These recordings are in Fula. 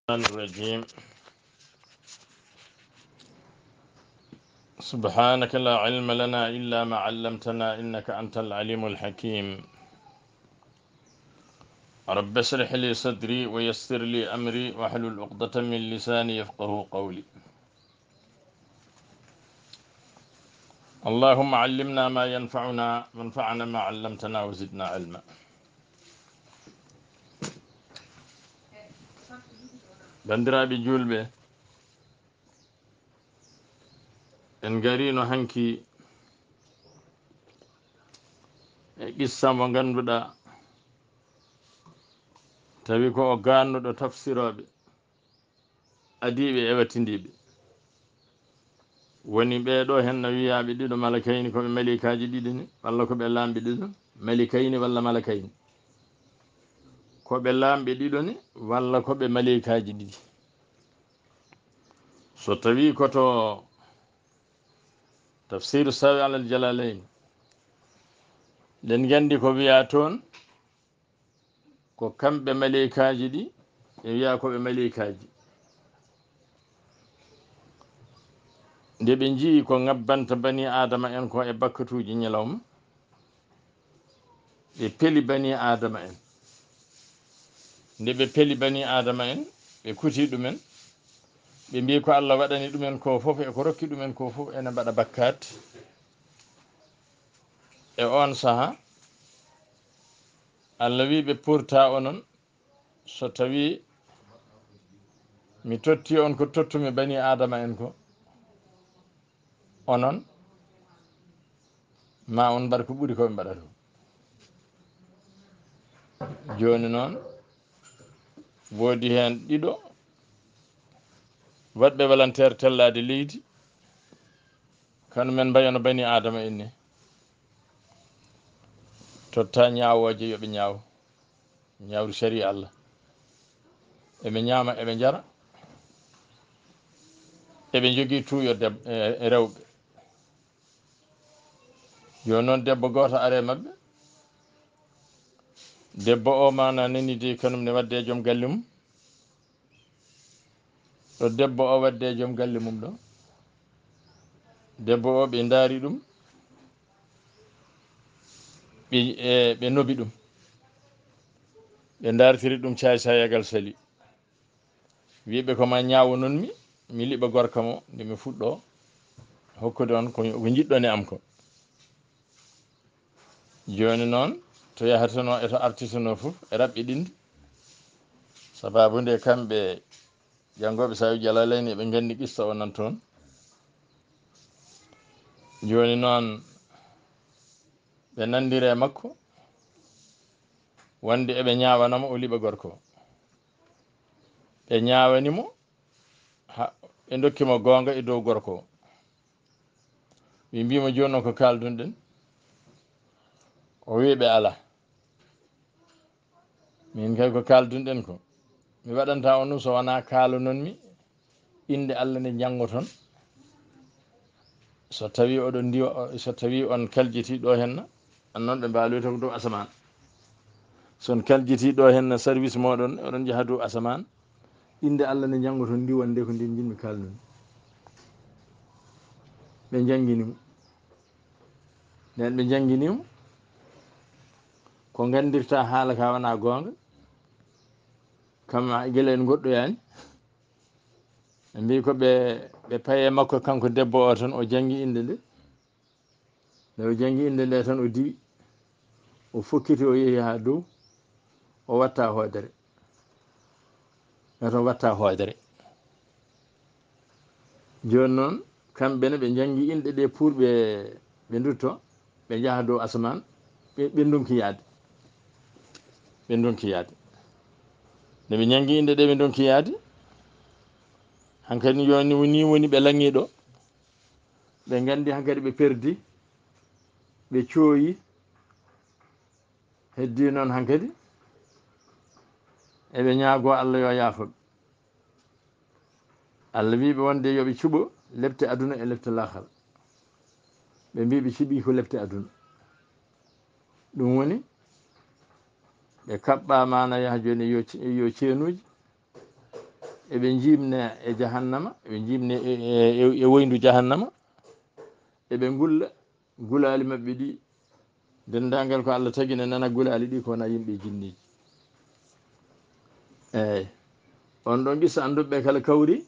الرجيم سبحانك لا علم لنا إلا ما علمتنا إنك أنت العليم الحكيم رب اشرح لي صدري ويسر لي أمري واحلل عقدة من لساني يفقه قولي اللهم علمنا ما ينفعنا وانفعنا ما علمتنا وزدنا علما. bandiraɓe julɓe, en garino hanki e qissa mo ganduɗa tawi ko o gannuɗo tafsiroɓe adiɓe e wattindiɓe woni ɓeɗo hen no wiyaɓe ɗiɗo malakayni koɓe malikaji ɗiɗi ni walla koɓe lamɓe ɗiɗo malikayni walla malakayni koɓe lamɓe ɗiɗo ni walla koɓe malikaji ɗiɗi. so tawi koto tafsiru sawi alal jalalayn nden gandi ko wiya toon ko kamɓe malikaji ɗi e wiya koɓe malikaji nde ɓe jii ko ngabbanta bani adama en ko e bakkatuji ñalawma ɓe peli bani adama en nde ɓe peli bani adama en ɓe kuti ɗumen ɓe mbi ko Allah waɗani ɗumen ko fof e ko rokki ɗumen ko fof ene mbaɗa bakkat e on saaha Allah wi ɓe pourta onon so tawi mi totti on ko tottumi bani adama en ko onon ma on mbaɗa ko ɓuri koɓe mbaɗata joni noon woodi hen ɗiɗo waɗɓe volontaire tellade leydi kanu men mbayono bani adama en ni totta ñawoje yoɓe ñawru sari Allah eɓe ñama eɓe jara eɓe jogui tuuyo e rewɓe. joni noon debbo goto are mabɓe debbo o mana nani de kanum ne wadde joom galle mum ɗo debbo o wadde joom galle mum ɗo debbo o ɓe daari ɗum ɓe nobi ɗum ɓe dartiri ɗum cayagal sali wiɓe koma ñaawo noon mi liɓa gorka mo nde mi fuɗɗo hokkude on ko jiɗɗon e am ko. joni noon to yahatano e to artitano fof e raɓɓe ɗindi sababu nde kamɓe jangoɓe sawi jalalayni ɓe gandi qissa o nan toon. joni noon ɓe nandire makko wonde eɓe ñawanamo o liɓa gorko ɓe ñawanimo ɓe dokkimo gonga e dow gorko o ɓe mbimo joni noon ko kaldunɗen o wiɓe ala min kay ko kaldunɗen ko mi waɗanta on ɗum so wona kaalo nonmi inde Allah nde janggoton so tawi oɗon ndiwa so tawi on kaljiti ɗo henna annoon ɓe mbaloyta ko dow asaman son kaljiti ɗo henna service moɗon oɗon jaaha dow asaman inde Allah nde janggoton ndiwon nde ko ndin jinmi kalnumi ɓe jangguinimo nden ɓe jangguinimo ko gandirta haala ka wona gonga kam guila en goɗɗoyani ɓe mbi ko ɓe paye makko kanko debbo o tan o jangi inde nde nde o jangi inde nde tan o diwi o fokkiti o yeehi ha dow o watta hoodere eto watta hoodere. joni noon kamɓene ɓe jangi inɗe ɗe pour ɓe dutto ɓe jaaha dow asaman ɓe donki yaade nde ɓe jangi inde ɗe ɓe donki yaade hankkadi joni ni woni ɓe langiɗo ɓe gandi hankkadi ɓe perdi ɓe cooyi heddi noon hankkadi eɓe ñaago Allah yo yaafoɓe. Allah wiɓe wonde yoɓe cuɓo lebte aduna e lebte lahara ɓe mbi ɓe ciɓi ko lebte aduna ɗum woni ɓe kaɓɓa mana yaha joni yo ceenuji eɓe jimne e jahannama eɓe jimne e woyndu jahannama eɓe gulla gulali maɓɓe ɗi dendagal ko Allah tagui ne nana gulali ɗi kowona yimɓe jinniji eyyi on ɗon qissa anduɓe kala kawri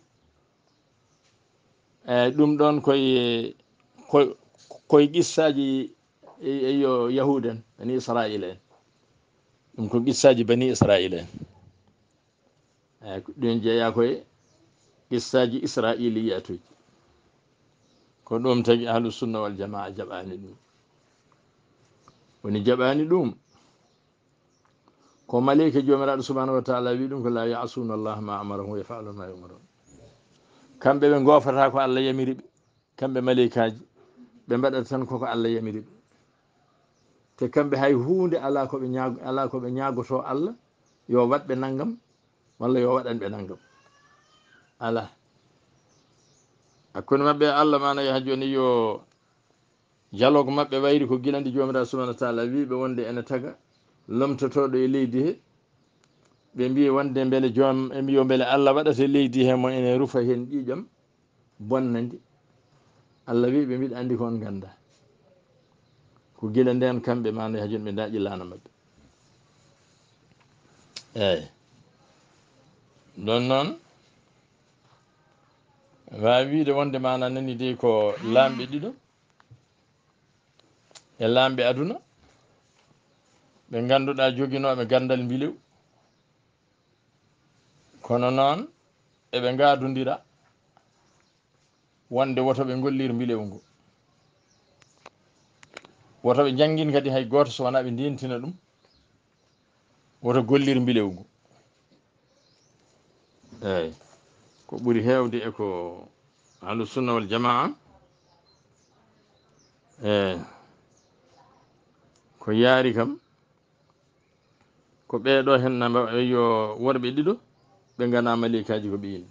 eyyi ɗum ɗon koye qissaji yo yahuda en bani israila en ɗum ko qissaji bani israila en eyyi ɗum jeeya koye qissaji israiliyatuji ko ɗum tagui ahlu sunna wal jamaa jaɓani ɗum woni jaɓani ɗum ko malika jomiraɗo subhanahu wa taala wi ɗum ko la yasuna allah ma amarahum wa yafaluna ma yumarun kamɓe ɓe gofata ko Allah yamiriɓe kamɓe malikaji ɓe mbaɗata tan koko Allah yamiriɓe te kamɓe hay hunde ala koɓe ñagoto Allah yo waɗɓe naggam walla yo waɗanɓe naggam ala hakkude mabɓe Allah mana yaha joni yo dialogue mabɓe wayri ko guilandi jomiraɗo subhanahu wa taala wiɓe wonde ene taga lomtotoɗo e leydi he ɓe mbi wonde beele joom e mbiyo beele Allah waɗata leydi he mo ene rufa hen ƴiƴam bonnadi Allah wi ɓe mbiɗa andi ko on ganda ko guila nden kamɓe mana yaha joni ɓe daƴi lana mabɓe eyyi ɗon noon wawi wiide wonde mana nani de ko lamɓe ɗiɗo e lamɓe aduna ɓe ganduɗa joguinoɓe gandal mbilew kono noon eɓe gadodira wonde woto ɓe gollir mbilew ngu woto ɓe jangguin kadi hay goto so wona ɓe ndentina ɗum woto gollir mbilew ngu eyyi ko ɓuuri hewde e ko ahlu sunna wal jamaa ko yaari kam ko ɓeeɗo hen yo worɓe ɗiɗo ɓe gana malikaji ko ɓiyinɓe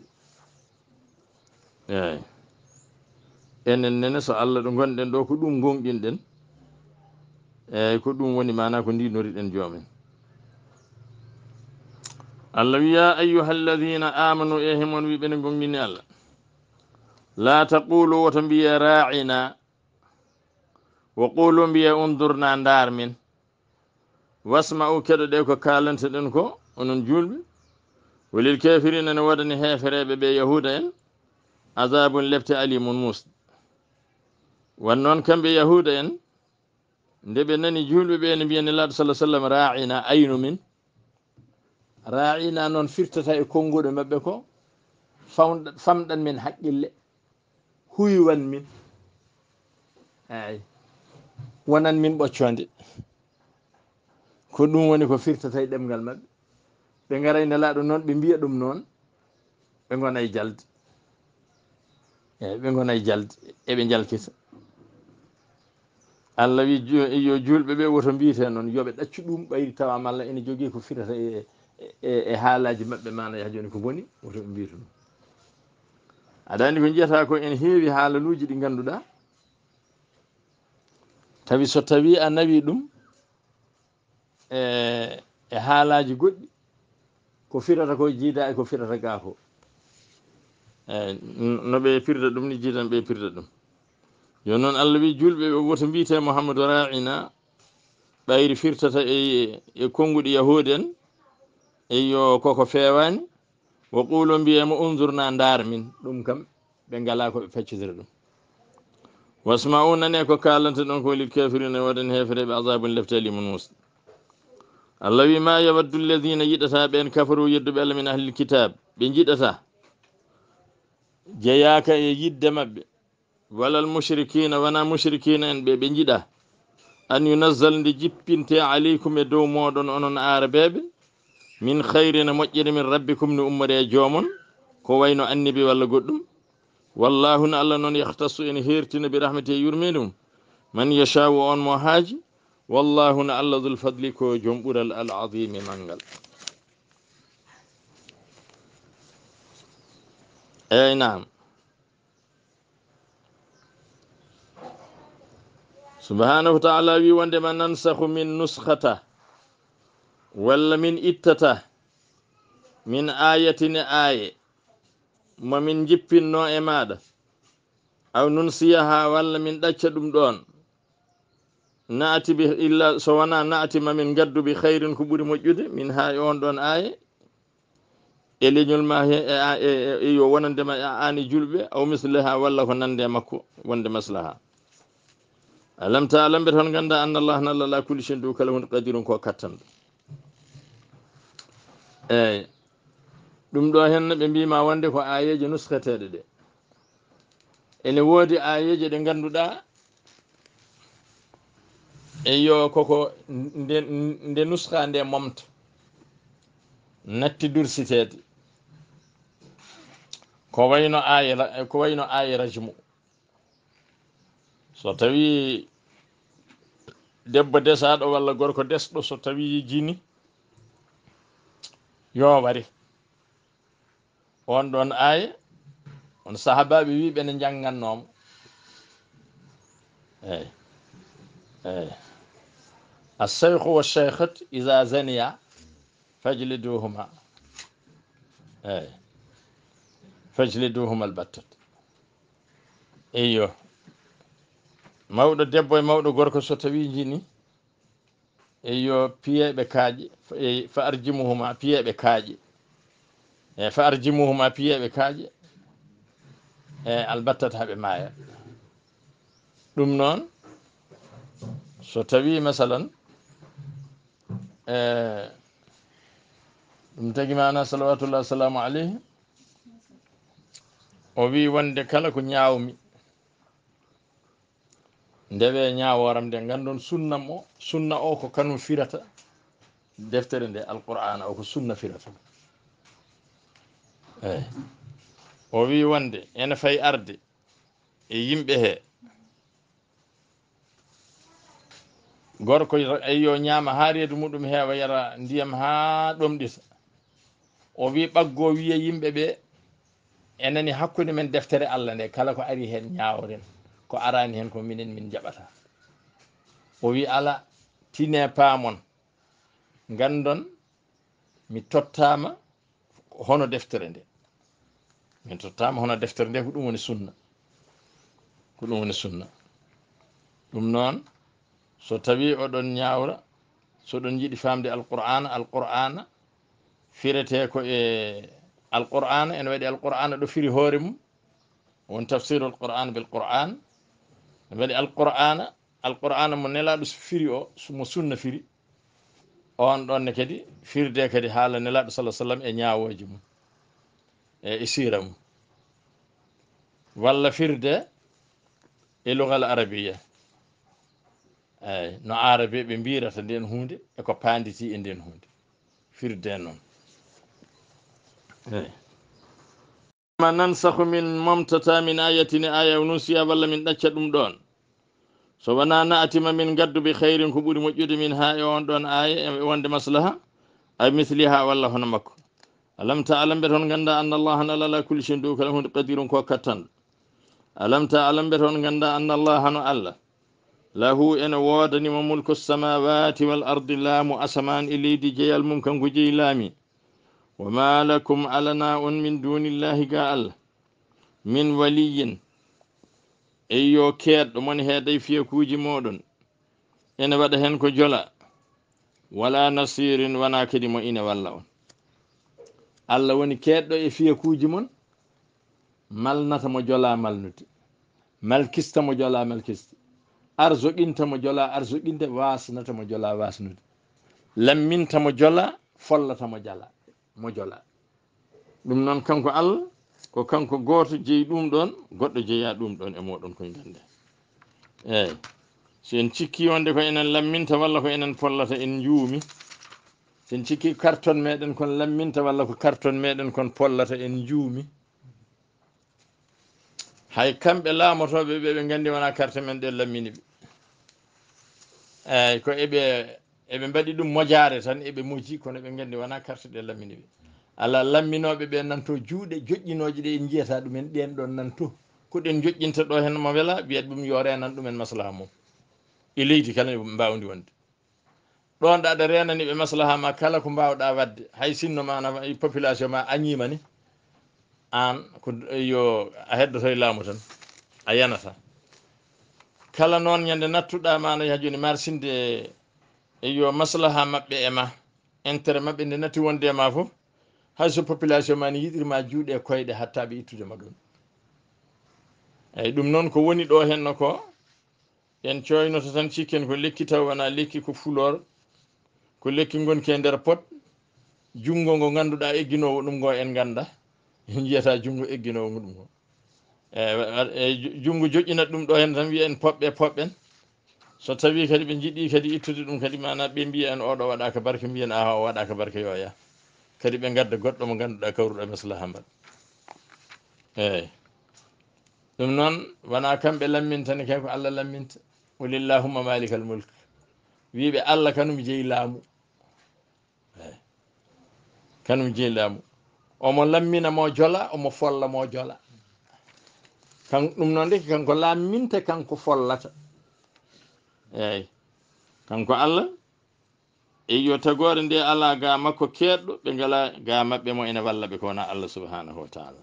eyyi enen nene so Allah ɗo gonɗen ɗo ko ɗum gonɗinɗen eyyi ko ɗum woni mana ko ndinoriɗen joomen Allah wi ya ayyuha alladina amanu e hemon wiɓe ne gonɗini Allah la taqulu woto mbiya ra'ina wa qulu mbiya undurna ndar min wasma'u keɗoɗe ko kalanteɗen ko onon julɓe walil kafirina ne waɗani hefereɓe ɓe yahuda en azabun lebte alimun musde wan noon kamɓe yahuda en nde ɓe nani julɓe ɓe ne mbiya nelaɗo sallah sallam ra'ina aynu min ra'ina noon firtata e konguɗo mabɓe ko famɗan min haqqille huywan min eyyi wonan min ɓoccode ko ɗum woni ko firtata e ɗemgal mabɓe ɓe garay nelaɗo noon ɓe mbiya ɗum noon ɓe gonay jalde eyyi ɓe gonay jalde eɓe jalkita Allah wi yo julɓe ɓe woto mbiyete noon yoɓe ɗaccu ɗum ɓayri tawa malla ene jogui ko firata e haalaji mabɓe mana yaha joni ko boni woto ɓe mbiyata ɗum aɗa andi ko jiyata ko ene heewi haalaluji ɗi ganduɗa tawi so tawi a nawi ɗum e haalaji goɗɗi ko firata ko jiida e ko firata ga ko eyyi no ɓe firda ɗum ni jiidan ɓe firda ɗum yo noon Allah wi julɓe ɓe woto mbiyete Muhammadu ra'ina ɓayri firtata e konguɗi yahude en eyo koko fewani wo qulo mbiyama unzurna ndar min ɗum kam ɓe ngala ko ɓe feccodira ɗum wasma'u nane ko kalante ɗon ko lil kafirina waɗani hefereɓe azabun leftali mun musde Allah wi ma yawaddu alladhina yiɗata ɓen kafaru yedduɓe Allah min ahlil kitab ɓe jiɗata jeyaka e yidde mabɓe walal mushrikina wana mushrikina en ɓe jiɗa an yunazzal nde jippinte aleykum e dow moɗon onon arabeɓe min hayrina moƴƴere min rabbikum ne ummore e joomon ko wayno annibi walla goɗɗum wallahu ne Allah noon yahtassu ene hertina bi rahmati e yurmede mum man yashau on mo haaji wallahu ne Allah dul fadli ko joom ɓuural al azimi mangal eyyi naam subhanahu wa ta'ala wi wonde ma nansakhu min nuskhata walla min ittata min ayatin aye mamin jippinno e maɗa aw nun siyaha walla min ɗacca ɗum ɗon naati bi illa so wona naati mamin gaddu bi khayrin ko ɓuri moƴƴude min ha e on ɗon aaye e leñol ma he yo wonandema ani julɓe aw misliha walla ko nande makko wonde maslaha alam ta'lam be ton ganda anna allah nalla la kulli shay'in du kala hunde qadirun ko kattanɗo eyyi ɗum ɗo hen ɓe mbima wonde ko ayeje nuskateɗe ɗe ene woodi ayeje ɗe ganduɗa eyo koko nde nuska nde momta natti dursitede ko wayno aye rajmu so tawi debbo desaɗo walla gorko desɗo so tawi jini yo wari on ɗon aya on sahabaɓe wi ɓene janggannomo eyyi eyyi الشيخ والشيخة إذا زنيا فاجلدوهما فاجلدوهما البتة ايوه mawɗo debbo e mawɗo gorko so tawi jini eyo piyeɓe kaaƴe fa arjimuhuma piyeɓe kaaƴe fa arjimuhuma piyeɓe kaaƴe albattata haɓe maaya ɗum noon so tawi masalan ɗum tagi mana salawatullah salamu alayhi o wi wonde kala ko ñawmi ndewe ñaworam nde gandon sunna o ko kanum firata deftere nde alqur'ana o ko sunna firata eyyi o wi wonde ene fay arde e yimɓe he gorko eyo ñaama ha reedu muɗum heewa yara ndiyam ha ɗomɗita o wi ɓaggo wiya yimɓe ɓe enani hakkude men deftere Allah nde kala ko ari hen ñaworen ko arani hen ko minen min jaɓata o wi ala tine paamon gandon mi tottama hono deftere nde min tottama hono deftere nde ko ɗum woni sunna ko ɗum woni sunna ɗum noon so tawi oɗon ñawra soɗon jiiɗi famde alqur'ana firete ko e alqur'ana ene waɗi alqur'ana ɗo firi hoore mum won tafsir alqur'an bil qur'an ene waɗi alqur'ana mo nelaɗo firi o mo sunna firi on ɗonne kadi firde kadi haala nelaɗo sallah sallam e ñawoji mum e sira mum walla firde e lugal arabiya eyyi no arabe ɓe mbirata nden hunde eko panditi e nden hunde firde noon eyyi ma nansakhu min momtata min ayatin aya nusiya walla min ɗacca ɗum ɗon so wona naatima min gaddu bi khayrin ko ɓuuri moƴƴude min ha e on ɗon aya e wonde maslaha ay misliha walla hono makko alam ta'lam be ton ganda anna allaha ala kulli shay'in du kala hunde qadirun ko kattanɗo alam ta'lam be ton ganda anna allaha no allah lahu ene woodanimo mulku samawati wal ardi laamu asaman e leydi jeyal mum kanko jeyi laami wa ma lakum alana on min dunillahi ga allah min waliyin eyo keɗɗo moni heeday fiyekuji moɗon ene waɗa hen ko jola wala nasirin wana kadi mo ina walla on allah woni keɗɗo e fiyekuji mon malnata mo jola malnude malkista mo jola malkiste arzoqinta mo jola arzoqinde wasnata mo jola wasnude lamminta mo jola follata mo jala mo jola ɗum noon kanko Allah ko kanko goto jeeyi ɗum ɗon goɗɗo jeeya ɗum ɗon e moɗon koye gande eyyi so en cikki wonde ko enen lamminta walla ko enen follata en juumi sen cikki carton meɗen kon lamminta walla ko carton meɗen kon pollata en juumi hay kamɓe laamotoɓe ɓe gandi wona carte men ɗe lammini ɓe eyyi ko eɓe mbaɗi ɗum mojare tan eɓe moji kono ɓe gandi wona carte ɗe lammini ɓe ala lamminoɓe ɓe nanto juuɗe joƴƴinoje ɗe en jiyata ɗumen ɗen ɗon nanto koɗen joƴƴinta ɗo hen mo wela wiyat ɗum yo renan ɗumen maslaha mum e leydi kala mbawdi wonde ɗon ɗa aɗa renani ɓe maslaha ma kala ko mbawɗa wadde hay sinno mana population ma añima ni an ko yo a heddoto e laamu tan a yanata kala noon ñande nattuɗa mana yajuni marsinde e yo maslaha maɓɓe e ma intérêt maɓɓe nde natti wonde e ma fof hayso population ma ne yiɗirma juuɗe e koyɗe hattaɓe ittudema ɗum eyyi ɗum noon ko woni ɗo henno ko en coynoto tan cikken ko lekki taw wona lekki ko fulor ko lekki gonki e nder pot jungo ngo ganduɗa egginowo ɗum ngo en ganda jiyata jungo egginowo ɗum ngo e jungo joƴƴinat ɗum ɗo hen tan wiya en poɓɓe poɓɓen so tawi kadi ɓe jiiɗi kadi ittude ɗum kadi mana ɓe mbiya en oɗo waɗaka barke mbiyen a o waɗaka barke yo ya kadi ɓe gadda goɗɗo mo ganduɗa kawruɗo maslaha mbaɗ eyyi ɗum noon wona kamɓe lammintani kay ko Allah lamminta qulillahumma malikal mulk wiɓe Allah kanum jeeyi laamu eyyi kanum jeeyi laamu omo lammina mo jola omo folla mo jola kan ɗum noon de kanko lamminta kanko follata eyyi kanko Allah e yo tagore nde ala ga makko keɗɗo ɓe ngala ga maɓɓe mo ene walla ɓe ko wona Allah subhanahu wa taala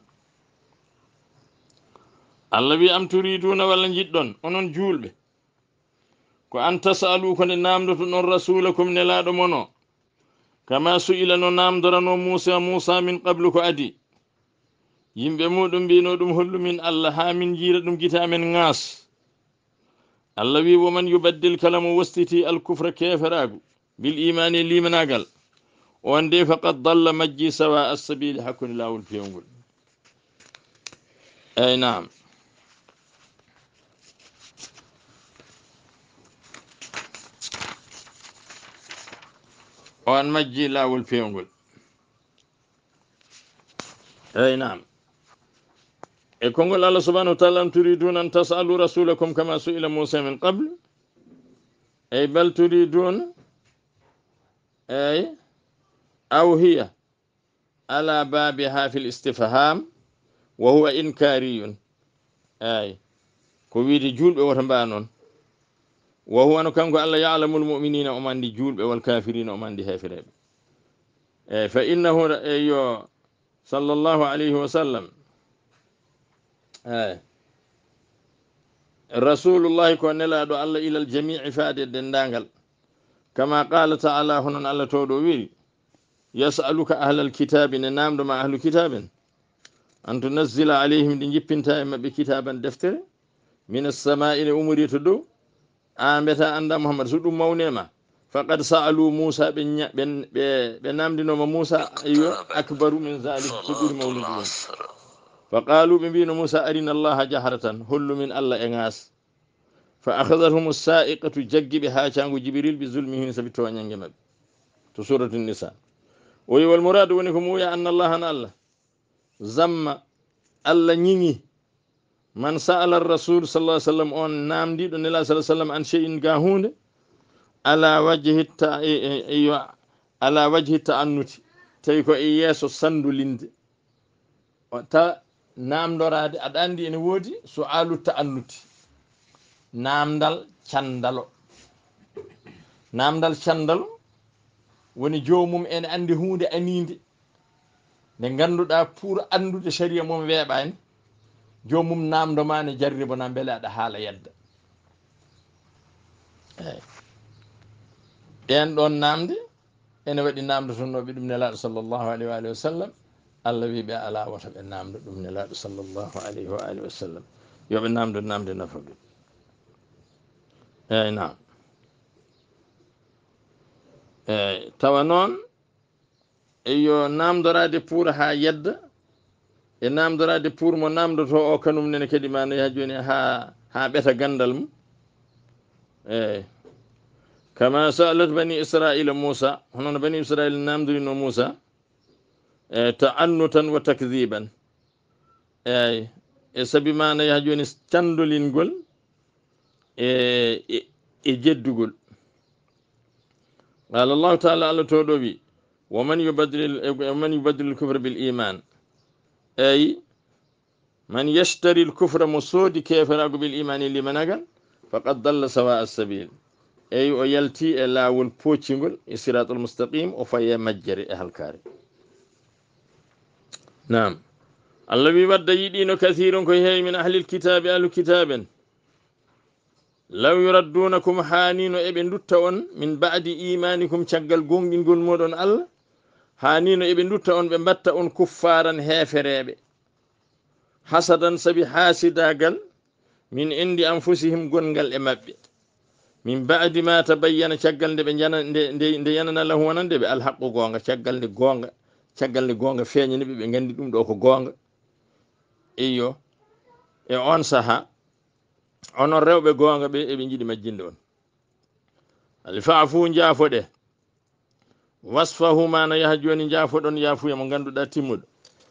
Allah wi am turiduna walla jiɗɗon onon julɓe ko an tasalu ko nde namdoto ɗon rasulakum nelaɗo mono kama su'ila no namdorano Musa min qablu ko adi yimɓe muɗum mbino ɗum hollu min Allah ha min jiira ɗum gita men ŋaas Allah wi woman yubaddil kala mo wostiti alkufra keferagu bil imani limanagal on de faqad dalla majji sawa as-sabili hakkude lawol pewngol ay naam on majji lawol pewngol ay naam e kongol Allah subhanahu wa ta'ala am turidun an tas'alu rasulakum kama su'ila Musa min qabl ay bal turidun ay aw hiya ala babiha fil istifham wa huwa inkariyun ay ko wiide julɓe wota mba noon wa huwa no kanko Allah ya'lamul mu'minina o mandi julɓe wal kafirina o mandi hefereɓe ay fa innahu yo sallallahu alayhi wa sallam ay rasulullahi ko nelaɗo Allah ilal jami'i faade dendagal kama qala ta'ala honon Allah tawɗo wiri yas'aluka ahlal kitabi ne namdo ma ahlu kitaben an tunazzila alayhim ɗi jippinta e mabɓe kitaban deftere min as-sama'i ne umuri to dow a mbeta anda Muhammad so ɗum mawnema faqad sa'alu Musa ɓe namdinoma Musa yo akbaru min zalik ko ɓuri mawnude ɗum fa qalu ɓe mbino Musa arina allaha jaharatan hollu min Allah e ŋaas fa akhadathum as-sa'iqatu jaggiɓe ha cangu Jibril bi zulmihim sabi toñange mabɓe to suratu nisa o wi wal muradu woni ko muuya anna allaha na Allah zamma Allah ñiŋi man sa'ala ar-rasul sallallahu alaihi wasallam on namdiɗo nela sallallahu alaihi wasallam an shay'in ga hunde ala wajhi ta'annuti tawi ko e yeeso sandulinde ta namdorade aɗa andi ene woodi so alu ta'annuti namdal candalo woni jomum ene andi hunde aninde nde ganduɗa pour andude sharia mum weeɓani jomum namdoma ne jarribona beele aɗa haala yedda eyyi ɗen ɗon namde ene waɗi namdotonoɓe ɗum nelaɗo sallllahu alayhi wa sallam Allah wi ɓe ala wata ɓe namdo ɗum nelaɗo sallllahu alayhi wa sallam yoɓe namdo namde nafa ɗum eyyi nam eyyi tawa noon eyo namdorade pour ha yedda e namdorade pour mo namdoto o kanum nene kadi mano ya joni ha ɓeta gandal mum eyyi kama sa'alat bani israila Musa honono bani israila namdorino Musa ta'annutan wa takdhiban eyyi e sabi mana ya joni candolingol e jeddugol qala Allah ta'ala Allah toɗo wi ومن يبدل الكفر بالإيمان أي من يشتري الكفر مسود كافر بالإيمان لمن أجل فقد ضل سواء السبيل أي ويلتي إلا والبوتشنغل الصراط المستقيم وفيا مجري أهل كاري نعم allah wi wadda yiɗino kathirun koye heewi min ahlil kitabe ahlu kitaben law yuraddunakum hanino eɓe dutta on min ba'di imanikum caggal gonɗingol moɗon allah hanino eɓe dutta on ɓe mbatta on kuffaran heefereɓe hasadan sabi hasidagal min indi anfusihim gongal e maɓɓe min ba'di ma tabayyana caggal nde ɓe jana nde yanana lahu wonande ɓe alhaqqu gonga caggal nde gonga feeñani ɓe ɓe gandi ɗum ɗo ko gonga iyo e on saha onon rewɓe gonga ɓe eɓe jiiɗi majjinde on alfa'fu jaafoɗe wasfahu mana yaha joni jaafoɗon yaafuya mo ganduɗa timmuɗo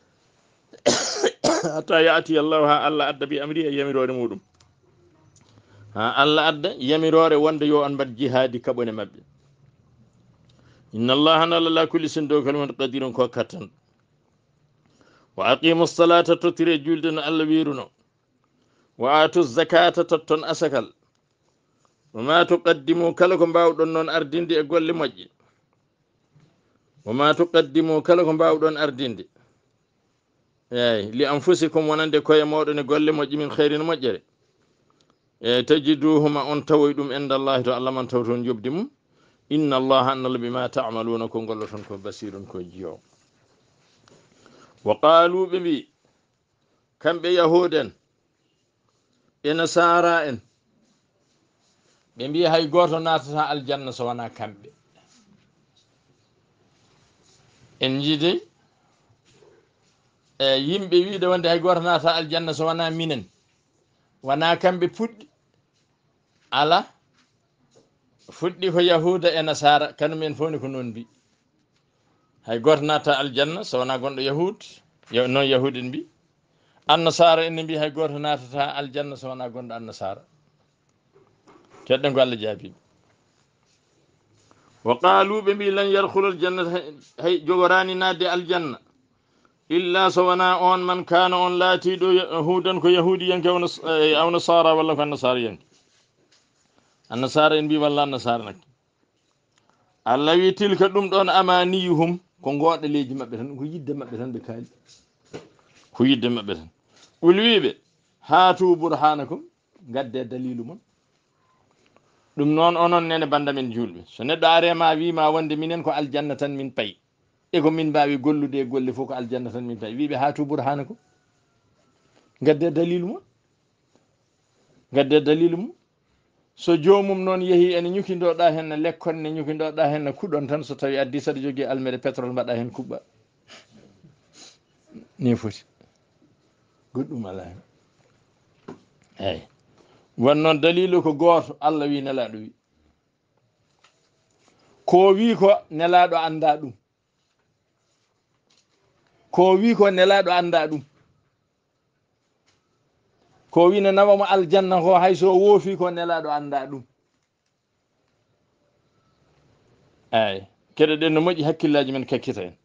hatta yaati allahu ha allah adda bi amri e yamirore muɗum ha allah adda yamirore wonde yo on mbat jihadi kaɓone mabɓe inna allaha nala la kulli sin dow kalimata qadirun ko kattan wa aqimu salata tottire julde no allah wiruno wa atu zakata totton asakal wama tuqaddimu kala ko mbawɗon noon ardinde e golle moƴƴe wama tuqaddimu kala ko mbawɗon ardinde eyi li anfusikum wonande koye moɗon e golle moƴƴe min khairin moƴƴere e tajiduhuma on tawoy ɗum indallahi to allah man taw toon jobdi mum inna allaha annala bima ta'maluna ko golloton ko basirun ko jiyo wa qalu ɓe mbi kamɓe yahuden e nasara en ɓe mbi hay goto natata aljanna so wona kamɓe en jiide e yimɓe wiide wonde hay goto natata aljanna so wona minen wona kamɓe puɗɗi ala fuɗɗi ko yahuda e nasara kanumen fof ni ko noon mbi hay goto natta aljanna so wona gonɗo yahud noon yahudi en mbi annasara enne mbi hay goto natata aljanna so wona gonɗo annasara keɗɗen ko allah jaabiɓe wa qalu ɓe mbi lan yarhulul jannata hay jogorani nadde aljanna illa so wona on man kana on laatiɗo hudan ko yahudi yanke aw nasara walla ko annasara yanke annasara en mbi walla annasara nak allah wi tilka ɗum ɗon amaniyuhum ko goɗaleji mabɓe tan ko yidde mabɓe tan ɓe kaali ko yidde mabɓe tan ɓulwiɓe haatu burhanakum gadde dalilu mon ɗum noon onon nene banda men julɓe so neɗɗo arema wima wonde minen ko aljanna tan min payi e ko min mbawi gollude e golle fof ko aljanna tan min payi wiɓe haatu burhanakum gadde dalilu mon gadde dalilu mum so jomum noon yeehi ene ñukindoɗa hen lekkon ne ñukindoɗa hen kuɗon tan so tawi addi saɗa jogui almere pétrole mbaɗa hen kuɓɓa ni foti goɗɗum ala hen eyyi won noon dalilu ko goto allah wi nelaɗo wi ko wi ko nelaɗo anda ɗum ko wi ko nelaɗo anda ɗum ko wi ne nawamo aljanna ko hayso woofi ko nelaɗo anda ɗum eyyi keɗe ɗen no moƴƴi hakkillaji men kakkita en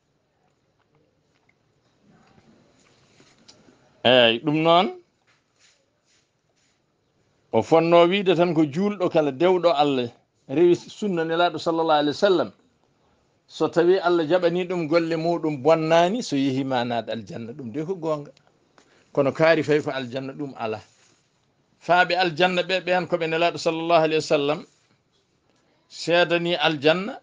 eyyi ɗum noon o fonno wiide tan ko julɗo kala dewɗo allah rewi sunna nelaɗo sallallah alih wa sallam so tawi allah jaɓani ɗum golle muɗum bonnani so yeehi manade aljanna ɗum de ko gonga kono kaari fayi ko aljanna ɗum ala faaɓe aljanna ɓe ɓen koɓe nelaɗo sallllahu alayhi wa sallam seedani aljanna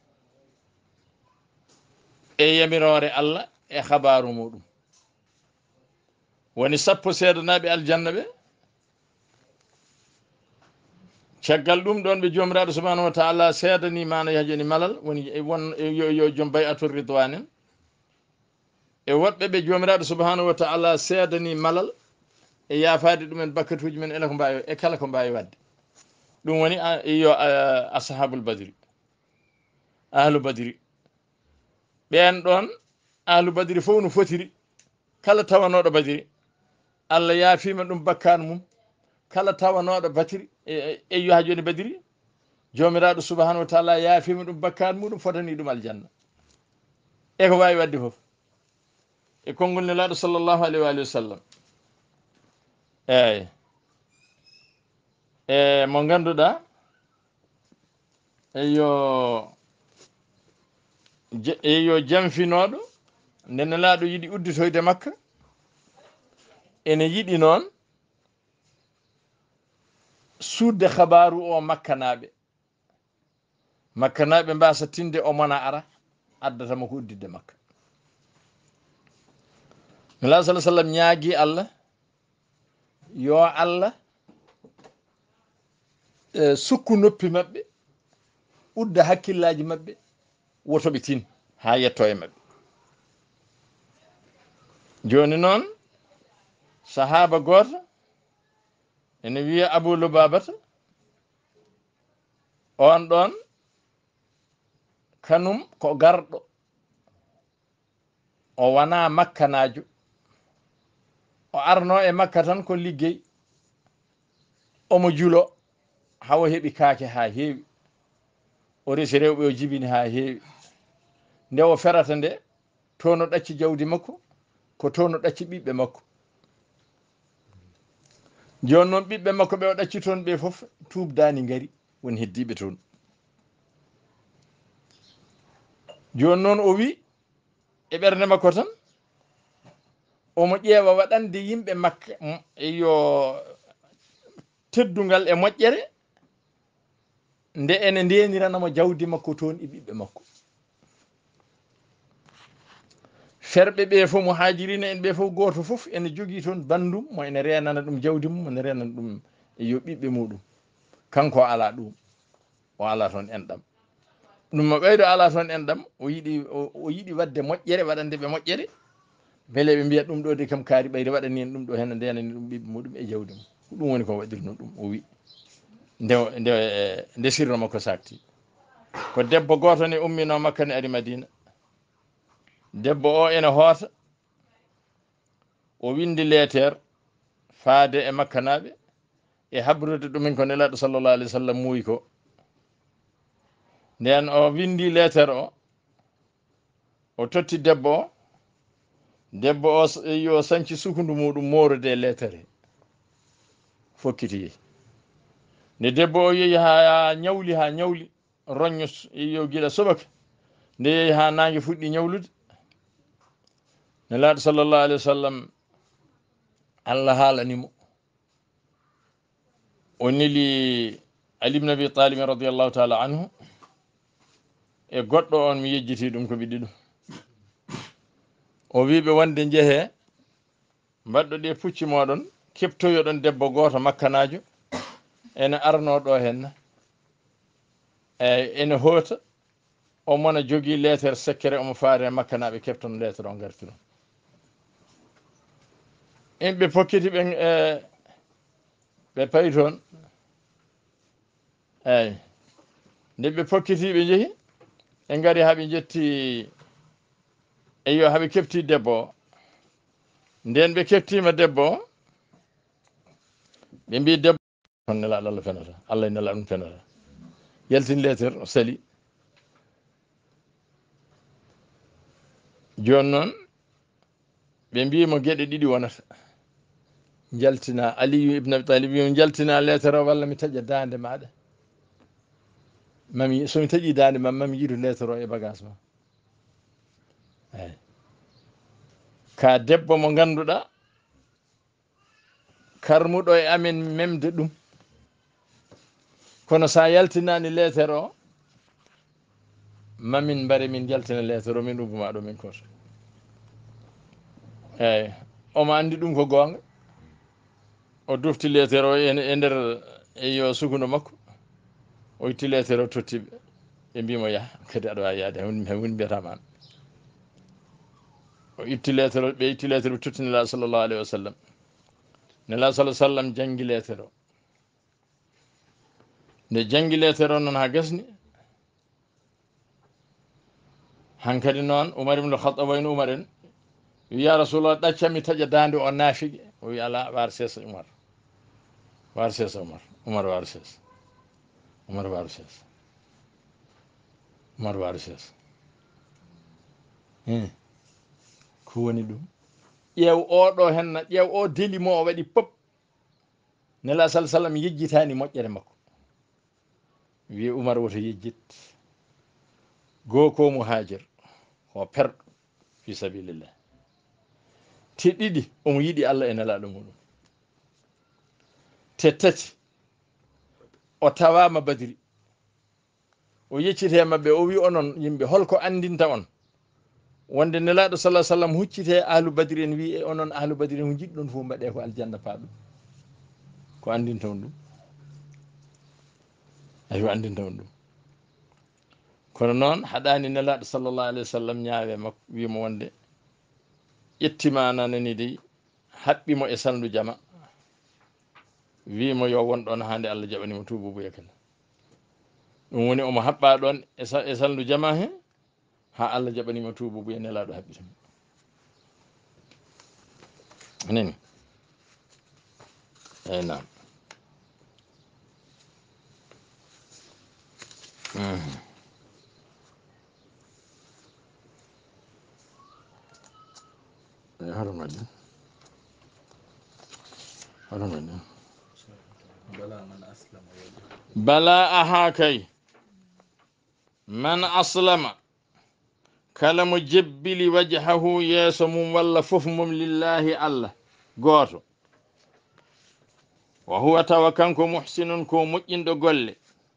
e yamirore allah e habaru muɗum woni 10 seedanaɓe aljanna ɓe caggal ɗum ɗon ɓe jomiraɗo subahanahu wa taala seedani mana yahjoni malal woni won yo joom bayatul ridwan en e woɗɓe ɓe jomiraɗo subahanahu wa taala seedani malal e yaafade ɗumen bakkatuji men ela ko mbawi e kala ko mbawi wadde ɗum woni yo ashabul badri ahlu badri ɓen ɗon ahlu badri fof no fotiri kala tawanoɗo badiri allah yaafima ɗum bakkan mum kala tawanoɗo batiri e yo ha joni badiri jomiraɗo subahanahu wa taala yaafima ɗum bakkan muɗum fotani ɗum aljanna e ko wawi wadde foof e konngol nelaɗo sallllahu alayhi wa alihi wa sallam eyyi e mo ganduɗa eyo jamfinoɗo nde nelaɗo yiiɗi udditoyde makka ene yiɗi noon suudde habaru o makkanaɓe mbasa tinde o mona ara addatama ko uddidde makka. nula sallah sallam ñaagui Allah yo Allah sukku noppi mabɓe udda hakkillaji mabɓe wotoɓe tin ha yetto e mabɓe. joni noon sahaba goto ene wiya Abu Lubabata on ɗon kanum ko garɗo o wana makkanajo o arno e makka tan ko liggey omo juulo hawo heeɓi kaake ha heewi o resi rewɓe o jibini ha heewi nde o ferata nde tono ɗacci jawdi makko ko tono ɗacci ɓiɓɓe makko. joni noon ɓiɓɓe makko ɓe o ɗacci toon ɓe foof tuubdani ngari woni heddiɓe toon. joni noon o wi e ɓernde makko tan omo ƴeewa waɗande yimɓe makka yo teddungal e moƴƴere nde ene ndeniranamo jawdi makko toon e ɓiɓɓe makko. ferɓe ɓe fof mo hajirina en ɓe fof goto fof ene jogui toon bandum mo ene renana ɗum jawdi mum ene renana ɗum yo ɓiɓɓe muɗum. kanko ala ɗum o ala toon enɗam ɗum mo ɓeydo ala toon enɗam o yiɗi wadde moƴƴere waɗande ɓe moƴƴere beele ɓe mbiya ɗum ɗo de kam kaari ɓayde waɗani en ɗum ɗo hen ndenani ɗum ɓiɓɓe muɗum e jawdi mum. ɗum woni ko waɗirno ɗum o wi nde sirno makko sakti. ko debbo goto ne ummino makka ne ari Madina. debbo o ene hoota o windi lettere faade e makkanaɓe e habrude ɗumen ko nelaɗo sallallahu alaihi wasallam muuyi ko. nden o windi lettere o totti debbo o yo sanci sukundu muɗum morude lettere fokkiti yeehi. nde debbo o yeehi ha ñawli roño yo guila subaka nde yeehi ha nangue fuɗɗi ñawlude nelaɗo sallallahu alaihi wasallam Allah haalanimo o neli Ali ibn Abi Talib radiyallahu ta'ala anhu e goɗɗo on mi yejjiti ɗum ko ɓiɗɗi ɗum o wiɓe wonde jeehe mbaɗɗo ɗe pucci moɗon keptoyoɗon debbo goto makkanajo ene arno ɗo henna ene hoota o mona jogui lettere secret omo faare makkanaɓe keptono lettere o gartino. ɓe pokkiti ɓe payi toon eyyi nde ɓe pokkiti ɓe jeehi ɓe gari haɓe jetti eyo haɓe kefti debbo o. nden ɓe keftima debbo o ɓe mbi debbo on nelaɗo Allah fenata Allah e nelaɗum fenata yaltini lettere o sali. joni noon ɓe mbimo gueɗe ɗiɗi wonata jaltina Aliyu ibn Abi Talib wimo jaltina lettere o walla mi taƴa dande maɗa mami somi taƴi dande ma mami yiitu lettere o e bagage ma. eyyi ka debbo mo ganduɗa karmuɗo e amen memde ɗum kono sa yaltinani lettere o mamin mbare min jaltina lettere o min ubbuma ɗo min koto. eyyi omo andi ɗum ko gonga o dufti lettere o e nder eyo sukundo makko o itti lettere o tottiɓe ɓe mbimo yaah kadi aɗa wawi yaade woni mbiyatama an. o itti lettere o ɓe itti lettere ɓe totti nelaɗo sallllahu alayhi wa sallam. nelaɗo sallah sallam janggi lettere o nde janggi lettere o noon ha gasni hankkadi noon Umar ibn al-Khattab wayno Umar en wi ya Rasulullah ɗaccam mi taƴa dande o naafigue o wi ala war sesa Umar war sesa Umar war sesa Umar war sesa Umar war sesa ko woni ɗum. ƴeew oɗo henna ƴeew o deli mo o waɗi pop nela sallah sallam yejjitani moƴƴere makko wi Umar woto yejjit goo ko mo haajer o perɗo fi sabilillah te ɗiɗi omo yiɗi Allah e nelaɗo muɗum te tati o tawama badiri o yeccite mabɓe o wi onon yimɓe holko andinta on wonde nelaɗo sallah sallam huccite ahlu badiri en wi e onon ahlu badiri en ko jiɗɗon fof mbaɗe ko aljanna paaɗum ko andinta on ɗum ayo andinta on ɗum kono noon haɗani nelaɗo sallllahu alayhi wa sallam ñaawe makko wimo wonde ƴettima nanani dey haɓɓimo e saldu jama wimo yo won ɗon hande Allah jaɓanimo tububuya kala ɗum woni omo haɓɓa ɗon e saldu jama he ha Allah jaɓanimo tububuya nelaɗo haɓɓitamo anani eyi nam harumaɗi bala aha kay man aslama kala mo jebbili wajhahu yeeso mum walla fof mum lillahi Allah gooto wa huwa tawa kanko muhsinun ko moƴƴinɗo golle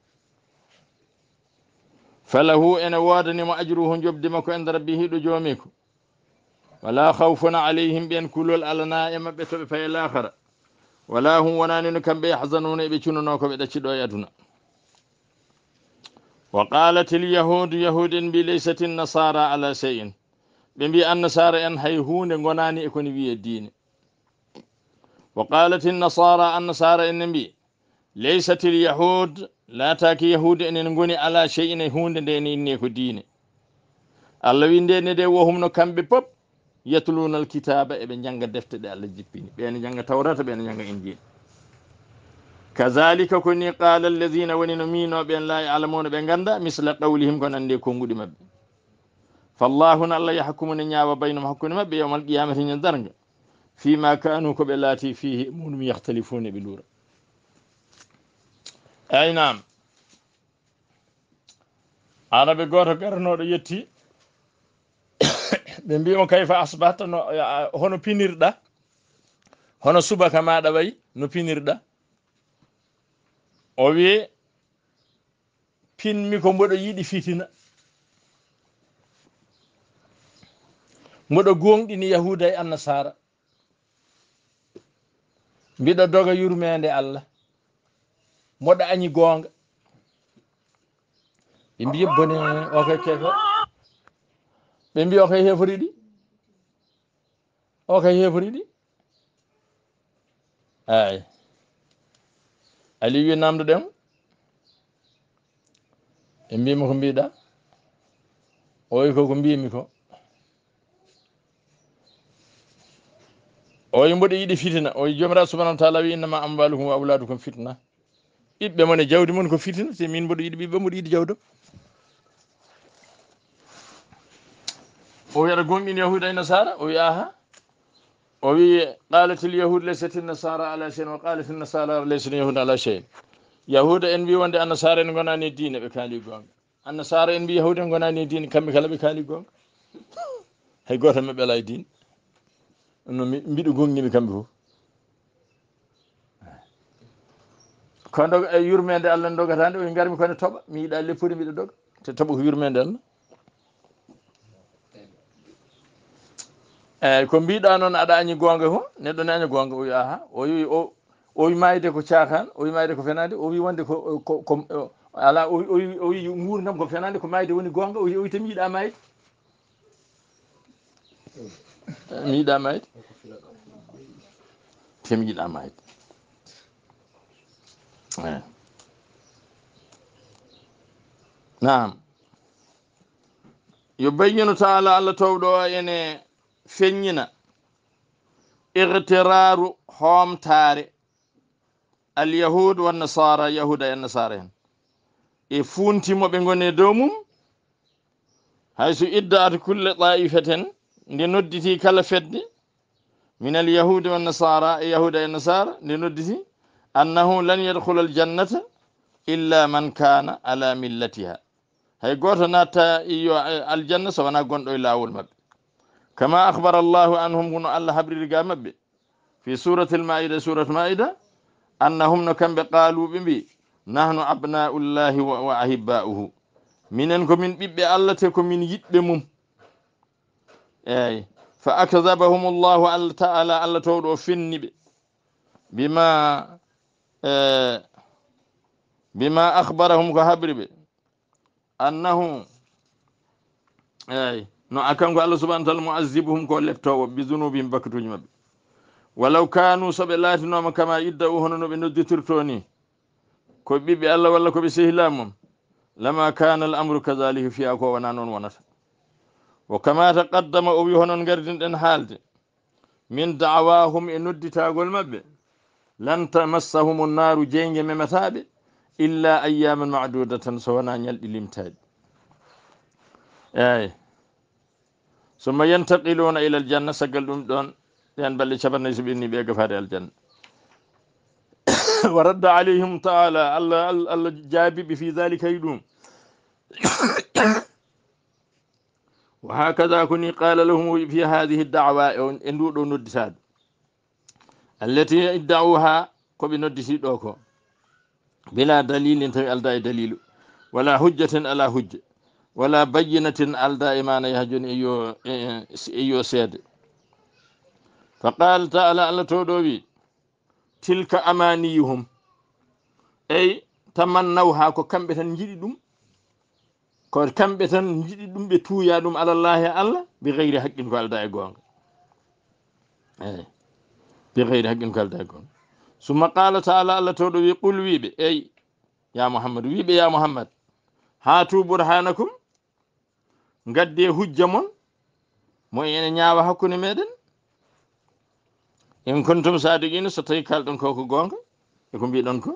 falahu ene woodanimo ajruhu jobdi makko ende rabbi hiɗo joomi ko wala khawfun alayhim ɓen kulol alana e maɓɓe to ɓe paye lahara wala hum wonani no kamɓe yahzanuna eɓe cununo ko ɓe ɗacciɗo e aduna wa qalat il yahudu yahudi en mbi laysat nasara ala shay'in ɓe mbi annasara en hay hunde gonani e koni wiye diine wa qalat nasara annasara en mbi laysat il yahud laataki yahudi enen goni ala shay'in e hunde nde ne inni ko diine Allah wi ndene de wohum no kamɓe pop yatluna alkitaba eɓe janga defte ɗe Allah jippini ɓene janga tawrata ɓene janga injil kazalika koni qala alladhina woni no minoɓen la ya'lamuna ɓe ganda misla qawlihim ko nande konguɗi mabɓe fallahu n Allah yahkumu ne ñaawa baynum hakkude mabɓe yawmal qiyamati ña darga fima kanu koɓe laati fihi muɗum yahtalifuna ɓe luura aynam arabe goto garanoɗo yetti ɓe mbimo kayfa asbahta no hono pinirɗa hono subaka maɗa wayi no pinirɗa o wi pinmi ko mboɗo yiɗi fitina mboɗo gonɗini yahuda e annasara mbiɗo doga yurmede Allah mboɗo añi gonga ɓe mbi bone o kay keko ɓe mbi o kay heforiɗi o kay heforiɗi ay ali wi namdoɗen ɓe mbima ko mbiɗa o wi koko mbimi ko o wi mboɗo yiɗi fitina o wi jomiraɗo subahanahu wa taala wi innama amwalukum wa awladukum fitna ɓiɓɓe mon e jawdi mon ko fitina te min mboɗo yiɗi ɓiɓɓe mboɗo yiɗi jawdam o wi aɗa gonɗini yahuda e nasara o wi aha o wi qalat il yahud laysat nasara ala shay'in wa qalat nasara laysat yahuda ala shay'in yahuda en mbi wonde annasara en gonani e diine ɓe kaali gonga annasara en mbi yahuda en gonani e diine kamɓe kala ɓe kaali gonga hay goto maɓɓe ala e diine no mbiɗo gongnimi kamɓe fof ko dog e yurmede Allah n dogatande o garmi kone toɓa mi yiiɗa leppude mbiɗo doga te toɓa ko yurmede Allah eyyi ko mbiɗa noon aɗa añi gonga ho neɗɗo ne aña gonga o wi aha o wi mayde ko cakan o wi mayde ko fenade o wi wonde ko ala o wi gurdam ko fenade ko mayde woni gonga o wi temi yiiɗa mayde mi yiiɗa mayde temi yiiɗa mayde eyi nam yo bayyinu taala Allah towɗo o ene feññina igtiraru homtare alyahud wannasara yahuda e nasara hen e funtimoɓe gone dow mum hayso iddat kulle ta'ifaten nde nodditi kala fedde min alyahudi wannasara e yahuda e nasara nde nodditi annahu lan yadkhula aljannata illa man kana ala millatiha hay goto natta yo aljanna so wona gonɗo e lawol mabɓe كما أخبر الله عنهم هنا الله حبر رقام في سورة المائدة سورة المائدة أنهم نكم بقالوا بمبي نحن أبناء الله وأحباؤه مننكم من بيبي الله تكم من يتبمم أي فأكذبهم الله تعالى الله تودو فيني بما أخبرهم كهبر أنه أي no akanko Allah subhanahu wa ta'ala mu'azzibuhum ko leptowo bi dhunubihim bakatuji mabbe walaw kanu sabe latinoma kama idda'u hono no be nodditirto ni ko bibbe Allah walla ko be sehilamum lama kana al-amru kadhalika fi ako wana non wonata wa kama taqaddama o wi honon gardin den halde min da'awahum e nodditagol mabbe lan tamassahum an-naru jenge mematabe illa ayyaman ma'dudatan sawana nyaldi limtaji ay ثم ينتقلون إلى الجنة سجل دون يعني بل شبنا يسبيني بيقفار الجنة ورد عليهم تعالى الله جابب في ذلك يدوم وهكذا كني قال لهم في هذه الدعوة اندو ندساد التي ادعوها كوبي ندسيدوكو بلا دليل الداء دليل ولا حجة على حجة ولا بينة على إيمان يهجن إيو سيد فقال تعالى على تودوبي تلك أمانيهم أي تمنوها كو كمبتن نجددهم كو كمبتن نجددهم بتويادهم على الله الله بغير حق قال دايغون أي بغير حق قال دايغون ثم قال تعالى على تودوبي قل ويبي أي يا محمد ويبي يا محمد هاتوا برهانكم gadde hujja mon mo ene nyaawa hakkunde meden en kuntum sadiqina so tawi kaldon ko gonga e ko mbi don ko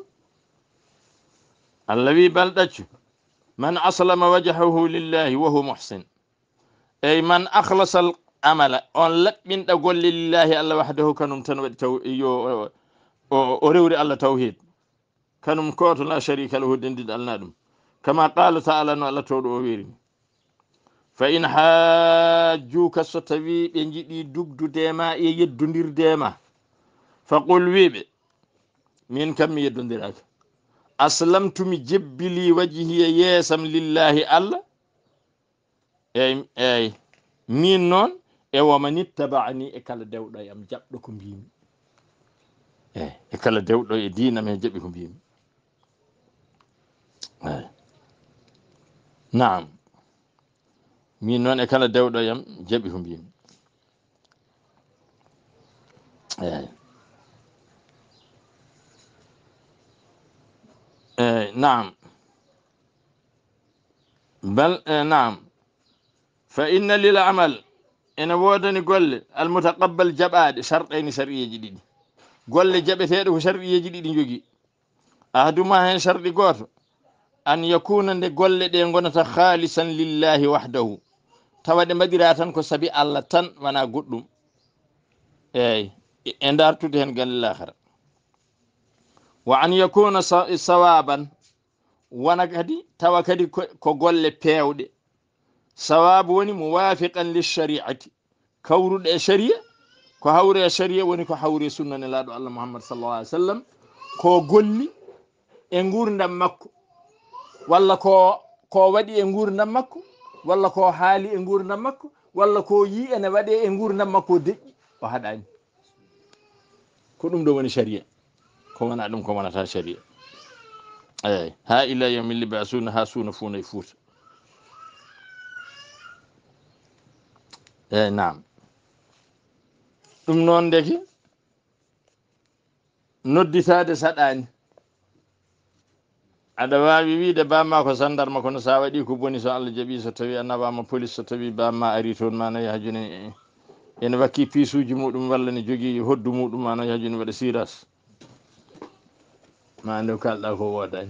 allawi baldaccu man aslama wajhahu lillahi wa huwa muhsin ay man akhlasa al amala on labbinda golle lillahi allah wahdahu kanum tan wadi taw yo o rewri allah tawhid kanum ko to la sharika lahu dindid alnadum kama qala ta'ala no allah tawdo o wiri فإن حاجوك ستبي بنجي دغدو ديما يدندير ديما فقل ويب من كم يدنديراك أسلمت مجبلي وجهي يسم لله الله أي من نون ومن اتبعني إكال داود يام جابدكم بيم إكال داود يدينا من جابكم بيم نعم min noon e kala dewɗo yam jaɓi ko mbimi eyyi naam bal naam fa inna lil amal ene wodani golle al mutaqabbal jaɓaɗe sharɗayni shar'iyeji ɗiɗi golle jaɓeteɗe ko shar'iyeji ɗiɗi jogui ahaduma hen sharɗi goto an yakuna nde golle ɗe gonata khalisan lillahi wahdahu tawade madira tan ko sabi Allah tan wana goddum eyyi e dartude hen galle l'akhira wa an yakuna sawaban wana kadi tawa kadi ko golle pewde sawabu woni muwafiqan lishari'ati kawrude e sharia ko hawre e sharia woni ko hawre sunna ne laado Allah Muhammad sallallahu alaihi wasallam ko golli e ngurdam makko walla ko wadi e ngurdam makko walla ko haali e ngurdam makko walla ko yi ene wade e ngurdam makko deƴƴi o haɗani ko ɗum ɗo woni sharia ko wana ɗum ko wonata sharia eyyi ha ila yawmil libasuna ha suna funa e fuuta eyyi naam ɗum noon deki nodditade saɗani aɗa wawi wiide bamma ko sandarma kono sa waɗi ko boni so Allah jaaɓi so tawi a nawama police so tawi bamma ari toon mana yahajuni ene wakki piisuji muɗum walla ne jogui hoddu muɗum mana yahajuni waɗa siras ma nde kalɗa ko wodani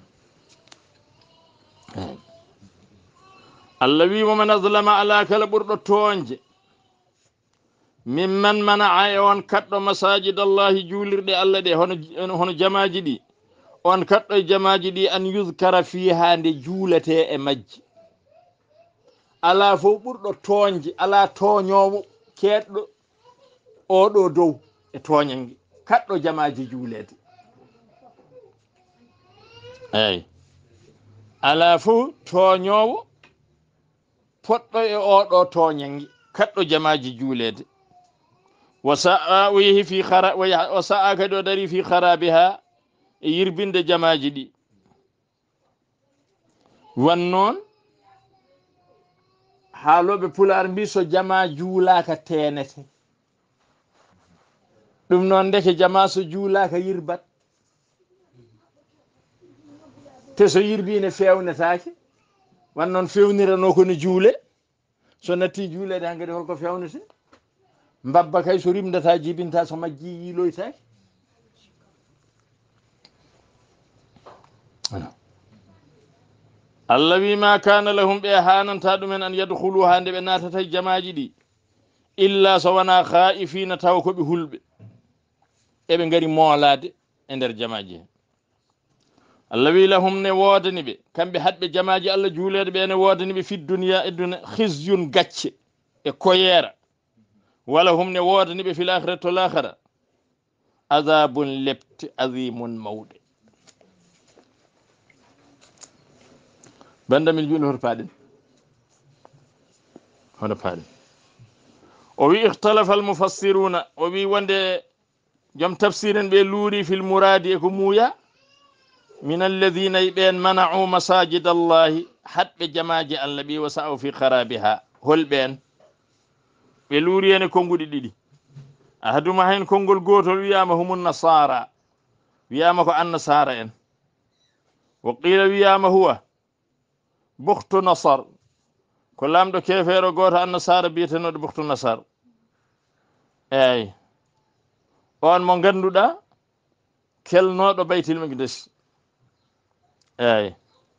Allah wi waman azlama ala kala ɓurɗo toonje mimman mana'a e on kaɗɗo masajid allahi juulirɗe Allah ɗe hono jamaji ɗi on kaɗɗo jamaji ɗi an yuzkara fiha nde juulete e majji ala fof ɓurɗo toñje ala toñowo keɗɗo oɗo dow e toñange kaɗɗo jamaji juulede eyyi ala fof toñowo poɗɗo e oɗo toñange kaɗɗo jamaji juulede wa sa'a o yehi fi khara wa sa'a kadi o dari fi kharabiha e yirbinde jamaji ɗi wan noon haaloɓe pular mbi so jama juulaka tenete ɗum noon ndeke jama so juulaka yirbat te so yirbine fewnetake wan noon fewnirano kono juule so natti juulede hankkadi holko fewnete mbabba kay so rimdata jibinta so majji yiiloytake allah wi ma kana lahum ɓe hananta ɗumen an yadkhuluha nde ɓe natata jamaji ɗi illa so wona khaifina taw koɓe hulɓe eɓe gari moolade e nder jamaji he allah wi lahum ne wodani ɓe kamɓe hatɓe jamaji allah juuleɗe ɓe ne wodani ɓe fi duniya e duna khizyun gacce e koyera wala hum ne wodani ɓe fil akhirati to l'akhira adabun lepte azimun mawɗe banda min juuli hoto paaɗen o wi ikhtalafa almufassiruna o wi wonde joom tafsiren ɓe luuri fil muradi e ko muuya min alladina ɓen mana'u masajid allahi hatɓe jamaji allah ɓi wa sa'u fi kharabiha holɓen ɓe luuri ene konnguɗi ɗiɗi ahaduma hen konngol gotol wiyama humun nasara wiyama ko annasara en wa qila wiyama huwa bukhtu nasar ko lamɗo kefeero goto annasara biyetenoɗo bukhtu nasar eyyi on mo ganduɗa kelnoɗo baytil maqdis eyyi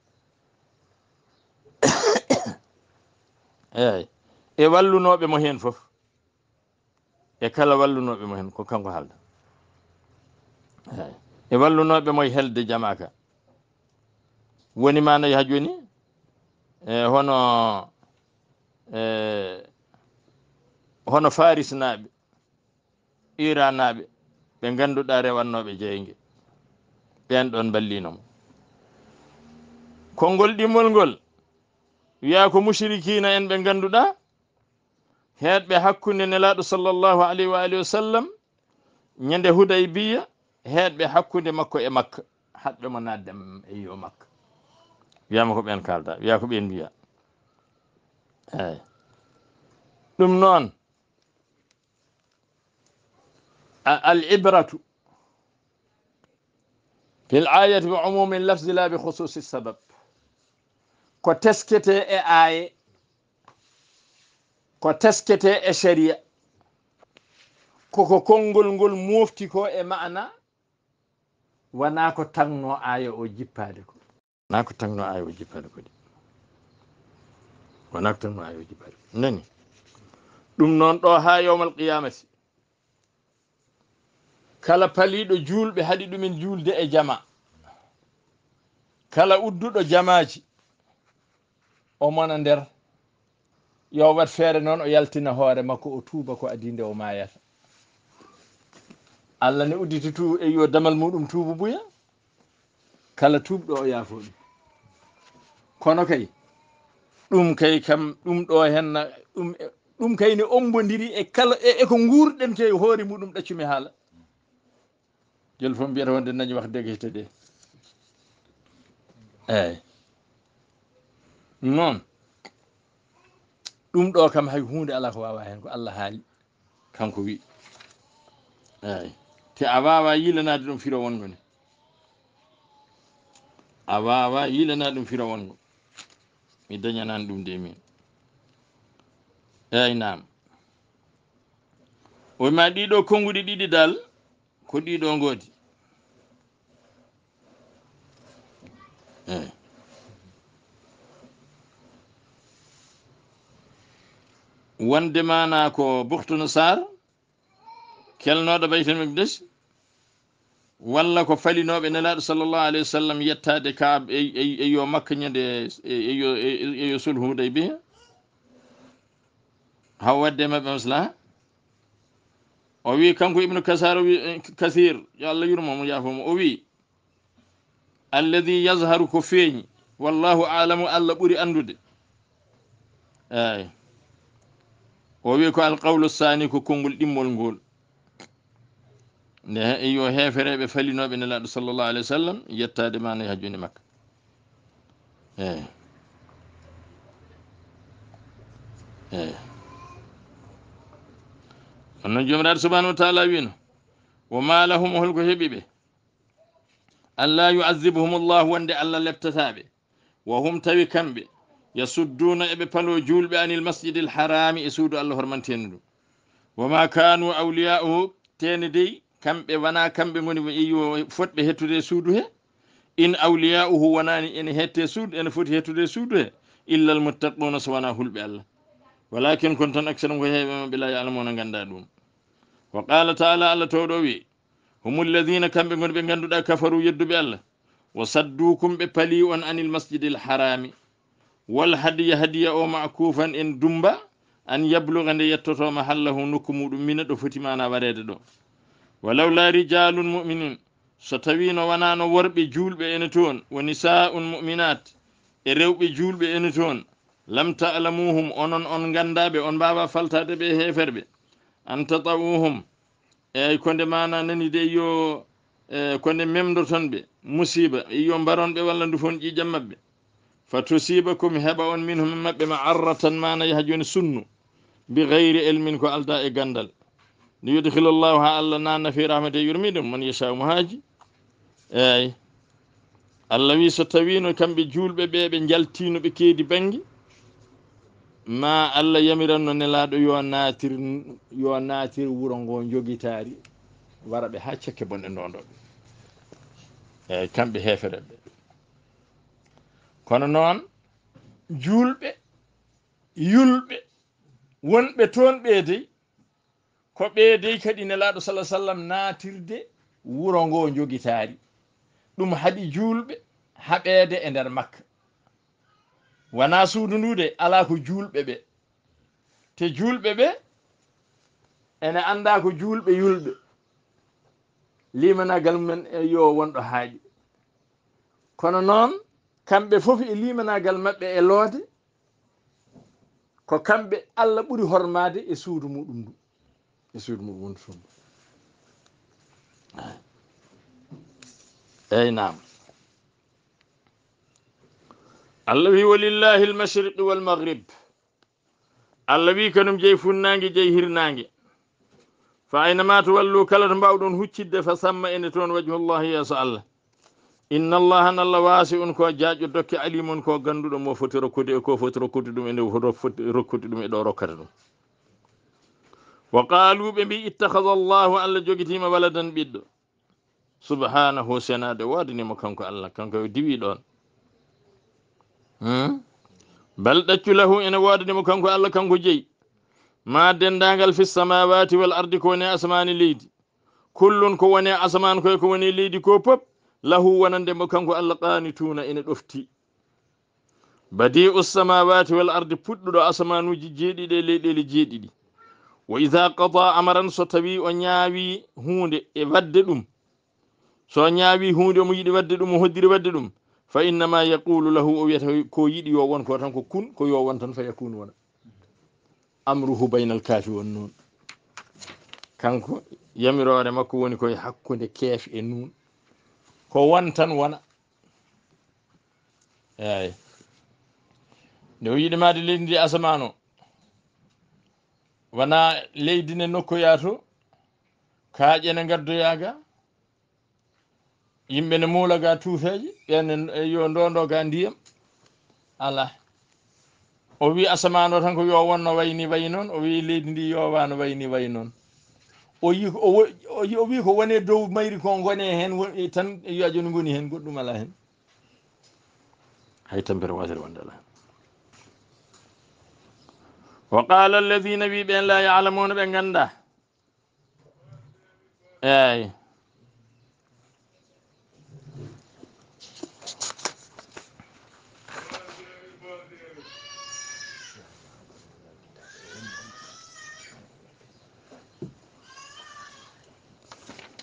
eyyi e wallunoɓe mo hen foof e kala wallunoɓe mo hen ko kanko haalda eyyi e wallunoɓe mo helde jamaka woni manayi ha joni hono faris naɓe iran naɓe ɓe ganduɗa rewannoɓe jeygue ɓen ɗon ballinomo konngol ɗimmol ngol wiya ko mushrikina en ɓe ganduɗa heɗɓe hakkude nelaɗo sallllahu alayhi wa alihi wa sallam ñande Hudaybiya heɗɓe hakkude makko e makka hatɓe mo nadde e yo makka wiyama ko ɓen kalda wiya ko ɓen mbiya eyyi ɗum noon al ibratu fil ayati bi umumi lafzi la bi khususi sabab ko teskete e aye ko teskete e sharia koko konngol ngol mofti ko e maana wona ko tagno aya o jippade ko wona ko tagno aya o jippade ko wona ko tagno aya o jippade ko nani ɗum noon ɗo ha yawmal qiyamati kala paliɗo julɓe haɗi ɗumen julde e jama kala udduɗo jamaji o mona nder yo wat feere noon o yaltina hoore makko o tuuba ko adinde o mayata allah ne udditi tu e yo damal muɗum tuubu buya kala tuubɗo o yaafo ɗum kono kay ɗum kay kam ɗum ɗo henna ɗum kay ne ombodiri e kala eko guurɗen ke hoore muɗum ɗaccumi haala jol fof mbiyata wonde nañi wax degete ɗe eyyi noon ɗum ɗo kam hay hunde ala ko wawa hen ko allah haali kanko wi eyyi te a wawa yilanade ɗum firo wongo ni a wawa yilanade ɗum firo wongo mi dañanani ɗum de min eyyi nam wima ɗiɗo konnguɗi ɗiɗi dal ko ɗiɗo goodi eyyi wonde mana ko bukhtu sar kelnoɗo baytel maqdis walla ko falinoɓe nelaɗo sallllahu alayhi wa sallam yettade kaab e yo makka ñande e yo sulhu Hudaybiya haw wadde maɓɓe maslaha o wi kanko ibnu kasar wi kasir yo allah yurmomo yaafomo o wi alladi yazharu ko feeñi wallahu alamu allah ɓuri andude eyi o wi ko alqawlu sani ko konngol ɗimmol ngol nde yo heefereɓe falinoɓe nelaɗo sallllahu alayhi wa sallam yettade mana e hajjuni makka eyi eyi on noon jomiraɗo subahanahu wa taala wino wo ma lahum holko heeɓi ɓe alla yuazibuhum llahu wonde allah leptataɓe wa hum tawi kamɓe yasudduna eɓe palo julɓe anil masjidi l harami e suudu allah hormanteni ɗum wama kanu awliya'uhu tene dey kamɓe wona kamɓe goni yo fotɓe hettude suudu he in awliya'uhu wonani ene hette suudu ene foti hettude suudu he illa al muttaquna so wona hulɓe allah walakin kon tan aksarum ko heeɓe maɓe la yalamuna ganda ɗum wa qala taala allah towɗo wi hum alladina kamɓe goni ɓe ganduɗa kafaru yedduɓe allah wa saddukum ɓe pali on anil masjidi l harami wal hadiya hadiya o makufan en dumba an yabluga nde yettotoma hallahu nokku muɗum mina ɗo foti mana warede ɗo walaw la rijalun muminin so tawi no wonano worɓe julɓe ene toon wa nisa'un muminat e rewɓe julɓe ene toon lam ta'lamuhum onon on gandaɓe on mbawa faltade ɓe heferɓe an tata'uhum eyyi konde mana nani de yo konde memdoton ɓe musiba yo mbaronɓe walla ndufon ƴiƴam mabɓe fa tusibakum heɓa on minhum mabɓe ma arratan mana yaha joni sunnu bi gayri ilmin ko alda e gandal ni yudkhilu llahu ha allah nanna fi rahmate yurmiɗum man yasha mo haaji eyyi allah wi so tawino kamɓe julɓe ɓe ɓe jaltino ɓe keedi banggue ma allah yamiranno nelaɗo yo natir wuro ngo joguitari wara ɓe ha cekke bonɗe ndonɗoɓe eyyi kamɓe hefereɓe kono noon julɓe yulɓe wonɓe toon ɓeedey ko ɓeedey kadi nelaɗo salah sallam natirde wuro ngo joguitari ɗum haaɗi julɓe haɓede e nder makka wona suudu ndu de ala ko julɓe ɓe te julɓe ɓe ene anda ko julɓe yulɓe limanagal men yo wonɗo haaƴi kono noon kamɓe fof e limanagal maɓɓe e loode ko kamɓe allah ɓuri hormade e suudu muɗum ndu e suudu muɗum wondu tum eyyi nam allah wi walillahi almashriqi walmaghrib allah wi kanum jeeyi funnague jeeyi hirnague fa aynama tuwallu kala to mbawɗon huccidde fa samma ene toon wajhullahi yeeso allah inna allaha n allah waasi on ko jaaƴo dokke alimon ko ganduɗo mo foti rokkude e ko foti rokkude ɗum ene foti rokkude ɗum e ɗo rokkata ɗum wa qaalu ɓe mbi ittahada allahu allah joguitima waladan ɓiɗɗo subhanahu senade wodanimo kanko allah kanko diwi ɗon bal ɗaccu lahu ene wodanimo kanko allah kanko jeeyi ma dendagal fi samawati wal ardi ko woni asmani leydi kullun ko woni asman koye ko woni leydi ko pop lahu wonandemo kanko allah qanituna ene ɗofti badi'u samawati wal ardi puɗɗuɗo asmanuji jeeɗiɗi e leyɗele jeeɗiɗi wa idha qada amaran so tawi o ñaawi hunde e wadde ɗum so ñaawi hunde omo yiɗi wadde ɗum o hoddiri wadde ɗum fa innama yaqulu lahu o wiyata ko yiɗi yo won ko tan ko kun ko yo won tan fa yakunu wona amruhu baynal kaafi won noon kanko yamirore makko woni koye hakkude keef e nun ko won tan wona eyyi nde o yiɗi made leydi ndi asaman o wona leydi ne nokkoya to kaaƴe ne gaddoyaga yimɓe ne muulaga tuufeje ɓenne yo ndondoga ndiyam ala o wi asaman o tan ko yo wonno wayni wayi noon o wi leydi ndi yowano wayni wayi noon o wi ko wone dow mayri ko gone hen tan yo joni goni hen goɗɗum ala hen hay tampere wasere wonde ala hen wa qala alladina wi ɓen la yalamuna ɓe ganda eyyi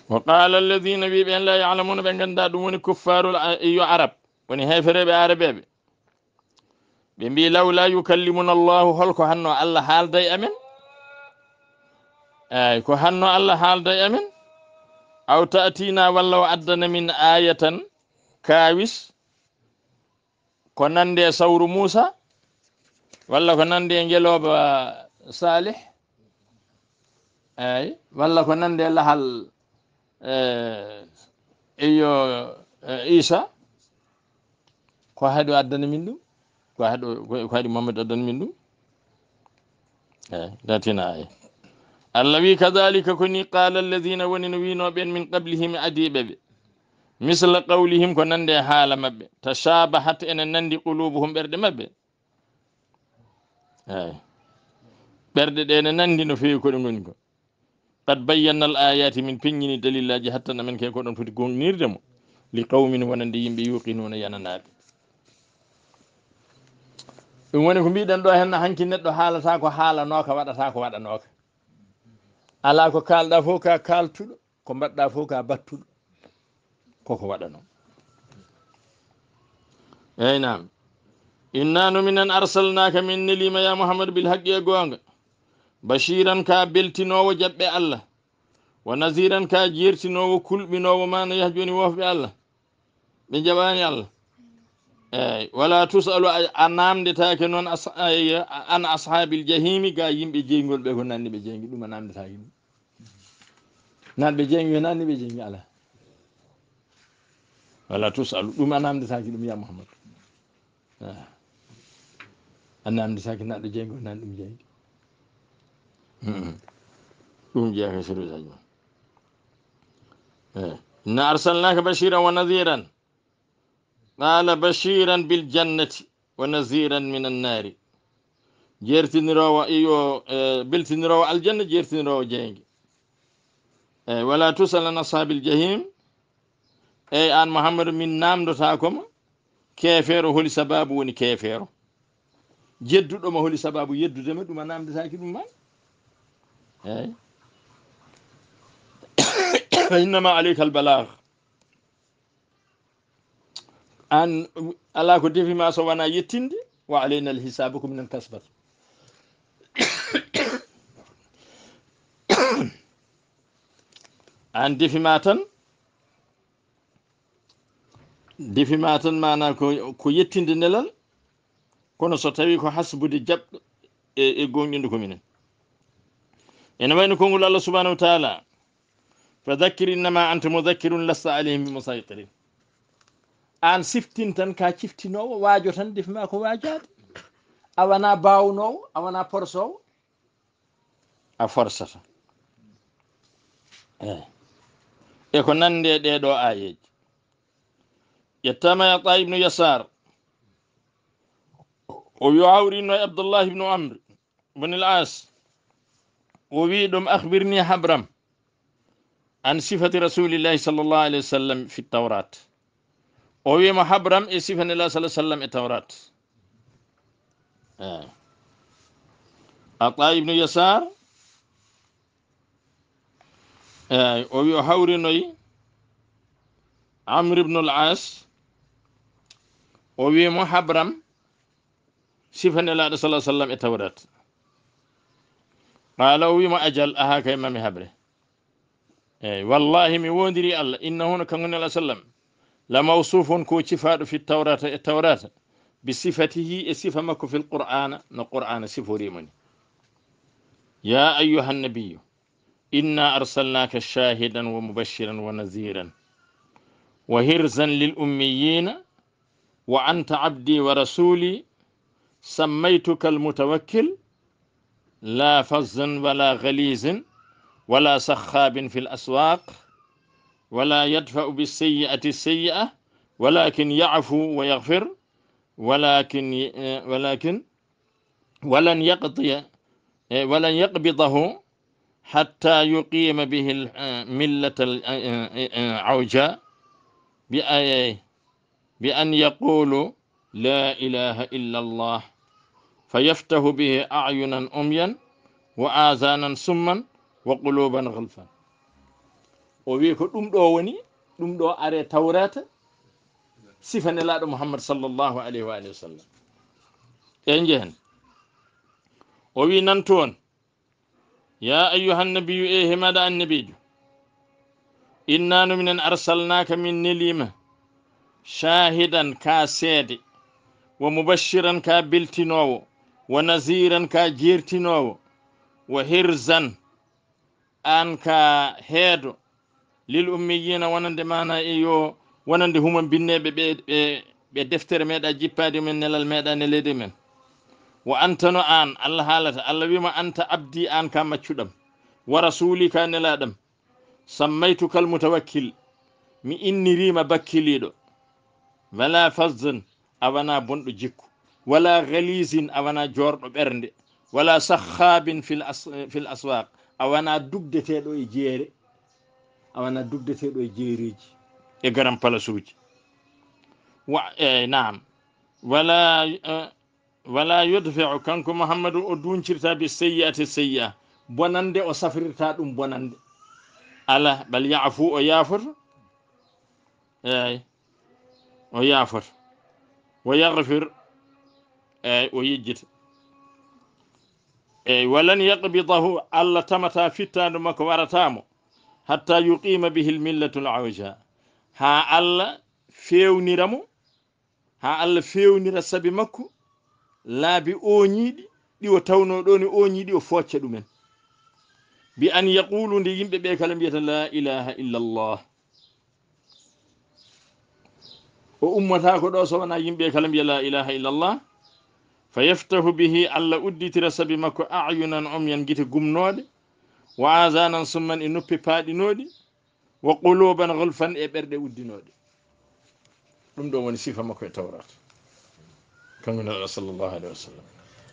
وقال الذين بأن لا يعلمون بأن دون كفار عرب وني هيفرب عربي بمبي لولا يكلمنا الله هلكو هنو الله حال داي أمن أي كو هنو الله حال داي أمن أو تأتينا والله أدنا من آية كاويس كنان دي سور موسى ولا كنان دي انجلوب صالح أي ولا كنان دي لحال iyo isa ko haɗo addana min ɗum ko haɗi mamadou addana min ɗum datina ay allah wi kadalika koni qala alladina woni no winoɓen min qablihim adiɓeɓe misla qawlihim ko nande haala mabɓe tashabahat ene nandi qulubuhum ɓerɗe mabɓe ay ɓerɗe ɗe ne nandi no fewi koɗe goni ko قد بينا الآيات من بيني دليل الله حتى من كي يكون في تكون نيردم لقوم وننديم بيوقنون ينناب woni ko mbiɗen ɗo hen hanki neɗɗo haalata ko haala noka waɗata ko waɗa noka ala ko kalɗa fof ka kaltuɗo ko mbaɗɗa fof ka battuɗo koko waɗa noon eyyi nam inna numinen arsalnaka min nelima ya mouhamadou bil haqqi e gonga bashiran ka beltinowo jaɓɓe allah wa naziran ka jertinowo kulɓinowo ma no yah joni wofɓe allah ɓe jaɓani allah eyyi wala tusalu a namdetake noon an ashabil jahimi ga yimɓe jeygol ɓe ko nanni ɓe jeygi ɗum a namdetake ɗum nanɓe jeygi yo nanni ɓe jeygi ala wala tusalu ɗum a namdetake ɗum ya mouhamadou a namdetake nanɗo jeygi o nanni ɗum jeygi ɗum jeeyaka sirutaji ma inna arsalnaka bashiran wa nadhiran qala bashiran bil jannati wa nadhiran min annari jertinirowo iyo beltinirowo aljanna jertinirowo jeygi eyyi wala tusal an ashabil jahim eyyi an mouhamadou min namdotakoma keefeero holi sababu woni keefeero jedduɗoma holi sababu yeddudema ɗum a namdetaki ɗum ma eyyi fa innama aleyka al balag an ala ko defima so wona yettinde wa aleyna al hisabu ko minen kasbat an defima tan mana ko yettinde nelal kono so tawi ko hasbude jaɓɗo e gonɗinde ko minen ene wayno konngol allah subhanahu wa taala fadhakkir innama anta mudhakkirun lasta alayhim bi musaytirin an siftin tan ka ciftinowo waajo tan defima ko waajade a wona bawnowo a wona porsowo a forsata e ko nande ɗeɗo ayeji ƴettama yata ibnu yasar o wi hawrino e abdullah ibnu amr ibn al as o wi ɗum akhbirni habram an sifati rasulillahi sallllahu alayhi wa sallam fi tawrat o wima habram e sifanillah sa sallam e tawrat ata ibnu yasar o wi o hawrinoyi amr ibnu al as o wimo habram sifanillaɗo sa sallam e tawrat qala o wimo ajal aha kay mami habre eyyi wallahi mi wondiri allah innahu no kanko nela sallam la mawsufun ko cifaɗo fi tawrata e tawrata bi sifatihi e sifa makko fil qur'ana no qur'ana siforimoni ya ayyuha nabiyu inna arsalnaka shahidan wa mubashiran wa naziran wa hirzan lil ummiyina wa anta abdi wa rasuli sammaytuka al mutawakkil la fazzan wala ghalizin ولا سخاب في الأسواق ولا يدفع بالسيئة السيئة ولكن يعفو ويغفر ولكن ولن يقبضه حتى يقيم به الملة العوجاء بأن يقول لا إله إلا الله فيفتح به أعينا أميا وآذانا سما وقلوبا غلفا o wi ko ɗum ɗo woni ɗum ɗo are tawrata sifa nelaɗo muhammad sallllahu alayhi wa alihi wa sallam e jehen o wi nan toon ya ayyuha annabiyu e hemaɗa annabijo inna no minen arsalnaka min nelima shahidan ka seede wa mubashiran ka beltinowo wa naziran ka jertinowo wa hirzan an ka heedo lil ummiyina wonande mana e yo wonande huma binneɓe ɓe deftere meɗa jippade men nelal meɗa nelede men wa anta no an allah haalata allah wima anta abdi an ka maccuɗam wa rasuli ka nelaɗam sammaytuka al mutawakkil mi innirima bakkiliɗo wala fazzan awana bonɗo jikku wala galisin awana jorɗo ɓernde wala sahhabin fil aswaq awana dugdeteɗo e jeere awana dugdeteɗo e jeereji e garam palasuji naam wala yudfi'u kanko muhammadu o duncirta bi sayyi'ati sayyi'a bonande o safrirta ɗum bonande ala bal ya'fu o yafoto eyi o yafoto wa yaghfir eyi o yejjita eyi walan yaqbidahu allah tamata fittadu makko waratamo hatta yuqima bihi l millatu l awja ha allah fewniramo ha allah fewnira sabi makko laabi oñiɗi ɗi o tawno ɗo ni oñiɗi o focca ɗumen bi an yaqulu nde yimɓe ɓe kala mbiyata la ilaha illa llah o ummata ko ɗo so wona yimɓe kala mbiya la ilaha illa llah fa yaftahu bihi allah udditira sabi makko ayunan omyan guite gumnoɗe wa azanan summan e noppi paaɗinoɗi wa quluban gulfan e ɓerɗe uddinoɗe ɗum ɗo woni sifa makko e tawrat kanko neɗɗo sallllahu alayhi wa sallam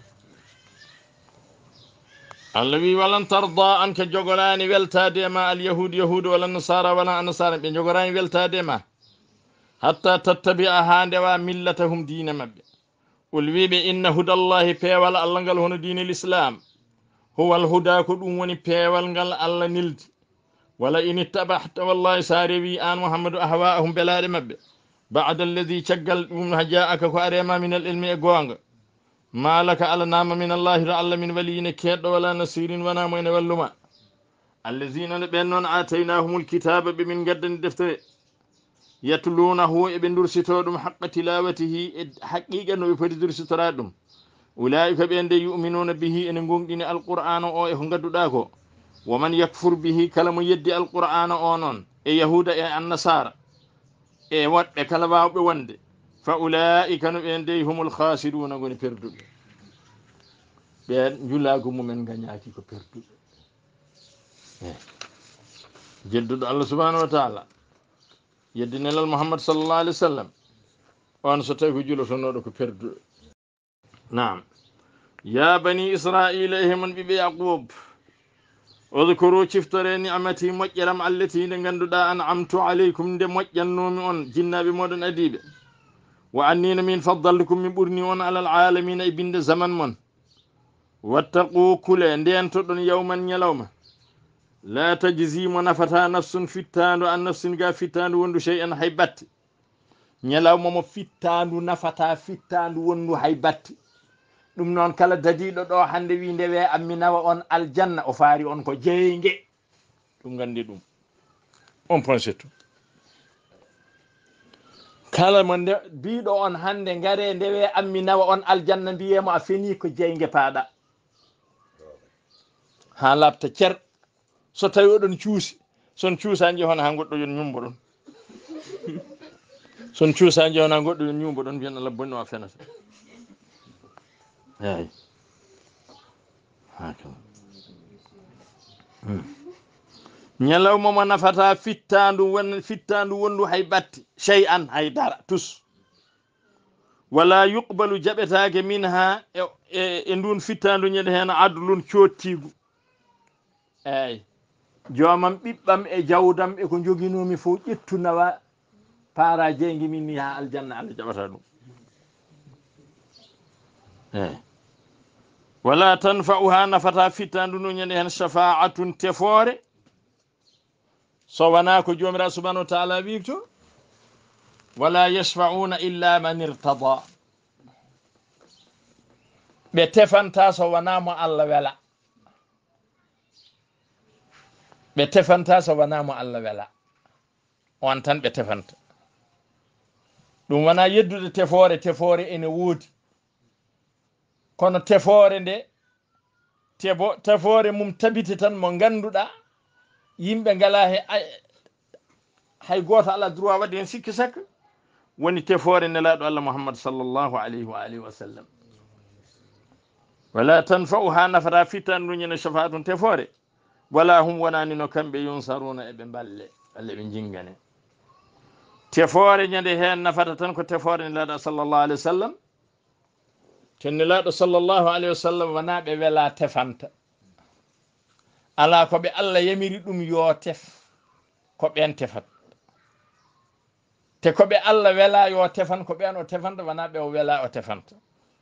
allah wi walan tarda an ka jogorani weltade e ma alyahudu yahudu wala nasara wala annasara ɓe jogorani weltade e ma hatta tattabia ha ndewa millatahum diina mabɓe ol wiɓe inna hudallahi peewal allah ngal hono diine l'islam huwa alhuda ko ɗum woni peewal ngal allah nildi wala in ittabahta wallahi sa rewi an muhammadou ahwa'ahum belaɗe mabɓe bada alladi caggal ɗum ha jaaka ko arema min al ilmi e goonga malaka ala nama min allahi to allah min waliyine keɗɗo wala nasirin wona mo ene walluma allazina ne ɓen noon ataynahumul kitaba ɓe min gaddani deftere yatlunahu eɓe dursito ɗum haqqa tilawatihi e haqiqa no ɓe poti dursitora ɗum ulaika ɓe nde yuminuna bihi ene gonɗini alqur'ana o e ko gadduɗa ko waman yakfur bihi kala mo yeddi alqur'ana o noon e yahuda e annasara e woɗɓe kala wawɓe wonde fa ulaika no ɓe nde humul khasiruna goni perduɓe ɓen julago mumen gañaki ko perduɓe jedduɗo allah subhanahu wa taala yeddi nelal muhammad sallallah alih w sallam on so tawi ko julotonoɗo ko perduɗo naam ya bani israila e hemon ɓiɓe yaqub udkuru ciftore ni'mati moƴƴeram allati nde ganduɗa an amtu aleykum nde moƴƴannomi on jinnaɓe moɗon adiɓe wa annino min faddaltukum min ɓurni on alal alamina e binde zaman mon wattaqu kule ndentoɗon yawman ñalawma la tajzi mo nafata nafsun fittandu an nafsin ga fittandu wondu shay'an hay batte ñalawma mo fittandu nafata fittandu wondu hay batte ɗum noon kala dadiɗo ɗo hande wi ndewe ammi nawa on aljanna o faari on ko jeygue ɗum gandi ɗum on point c'est tout kala mo mbiɗo on hande ngare ndewe ammi nawa on aljanna mbiyemo a feni ko jeygue paaɗa ha labta cer so tawi oɗon cuusi son cuusaji hono ha goɗɗo yon ñumbo ɗon son cuusaji hono ha goɗɗo yon ñumbo ɗon mbiyan Allah bonni o fenata eyi hakam ñalawma mo nafata fittandu wondu hay batti chey an hay dara tous wala yuqbalu jaɓetake min ha e ndun fittandu ñande hen adlun cottigu eyi jomam ɓiɓɓam e jawdam e ko joguinomi fof ƴettu nawa para jeygue min ni ha aljanna Allah jaɓata ɗum eyi wala tanfa'uha nafata fittandu no ñande hen shafa'atun tefore so wana ko jomiraɗo subhanahu wa taala wi to wala yashfauna illa man irtada ɓe tefanta so wonamo Allah wela ɓe tefanta so wonamo Allah wela on tan ɓe tefanta ɗum wona yeddude tefoore ene woodi kono tefoore nde tefoore mum tabiti tan mo ganduɗa yimɓe ngala hay goto ala droit waɗi hen sikki sakka woni tefoore nelaɗo Allah Muhammad sallllahu alayhi wa alihi wa sallam wala tanfa'uha nafata fitanduñene shafaatun tefoore wala hum wonani no kamɓe yunsaruna eɓe balle ɓe jingane tefoore ñande hen nafata tan ko tefoore nelaɗo sallllahu alayhi wa sallam to nelaɗo sallllahu alayhi wa sallam wona ɓe wela tefanta ala ko ɓe Allah yamiri ɗum yo tef ko ɓen tefat te ko ɓe Allah wela yo tefan ko ɓen o tefanta wona ɓe o wela o tefanta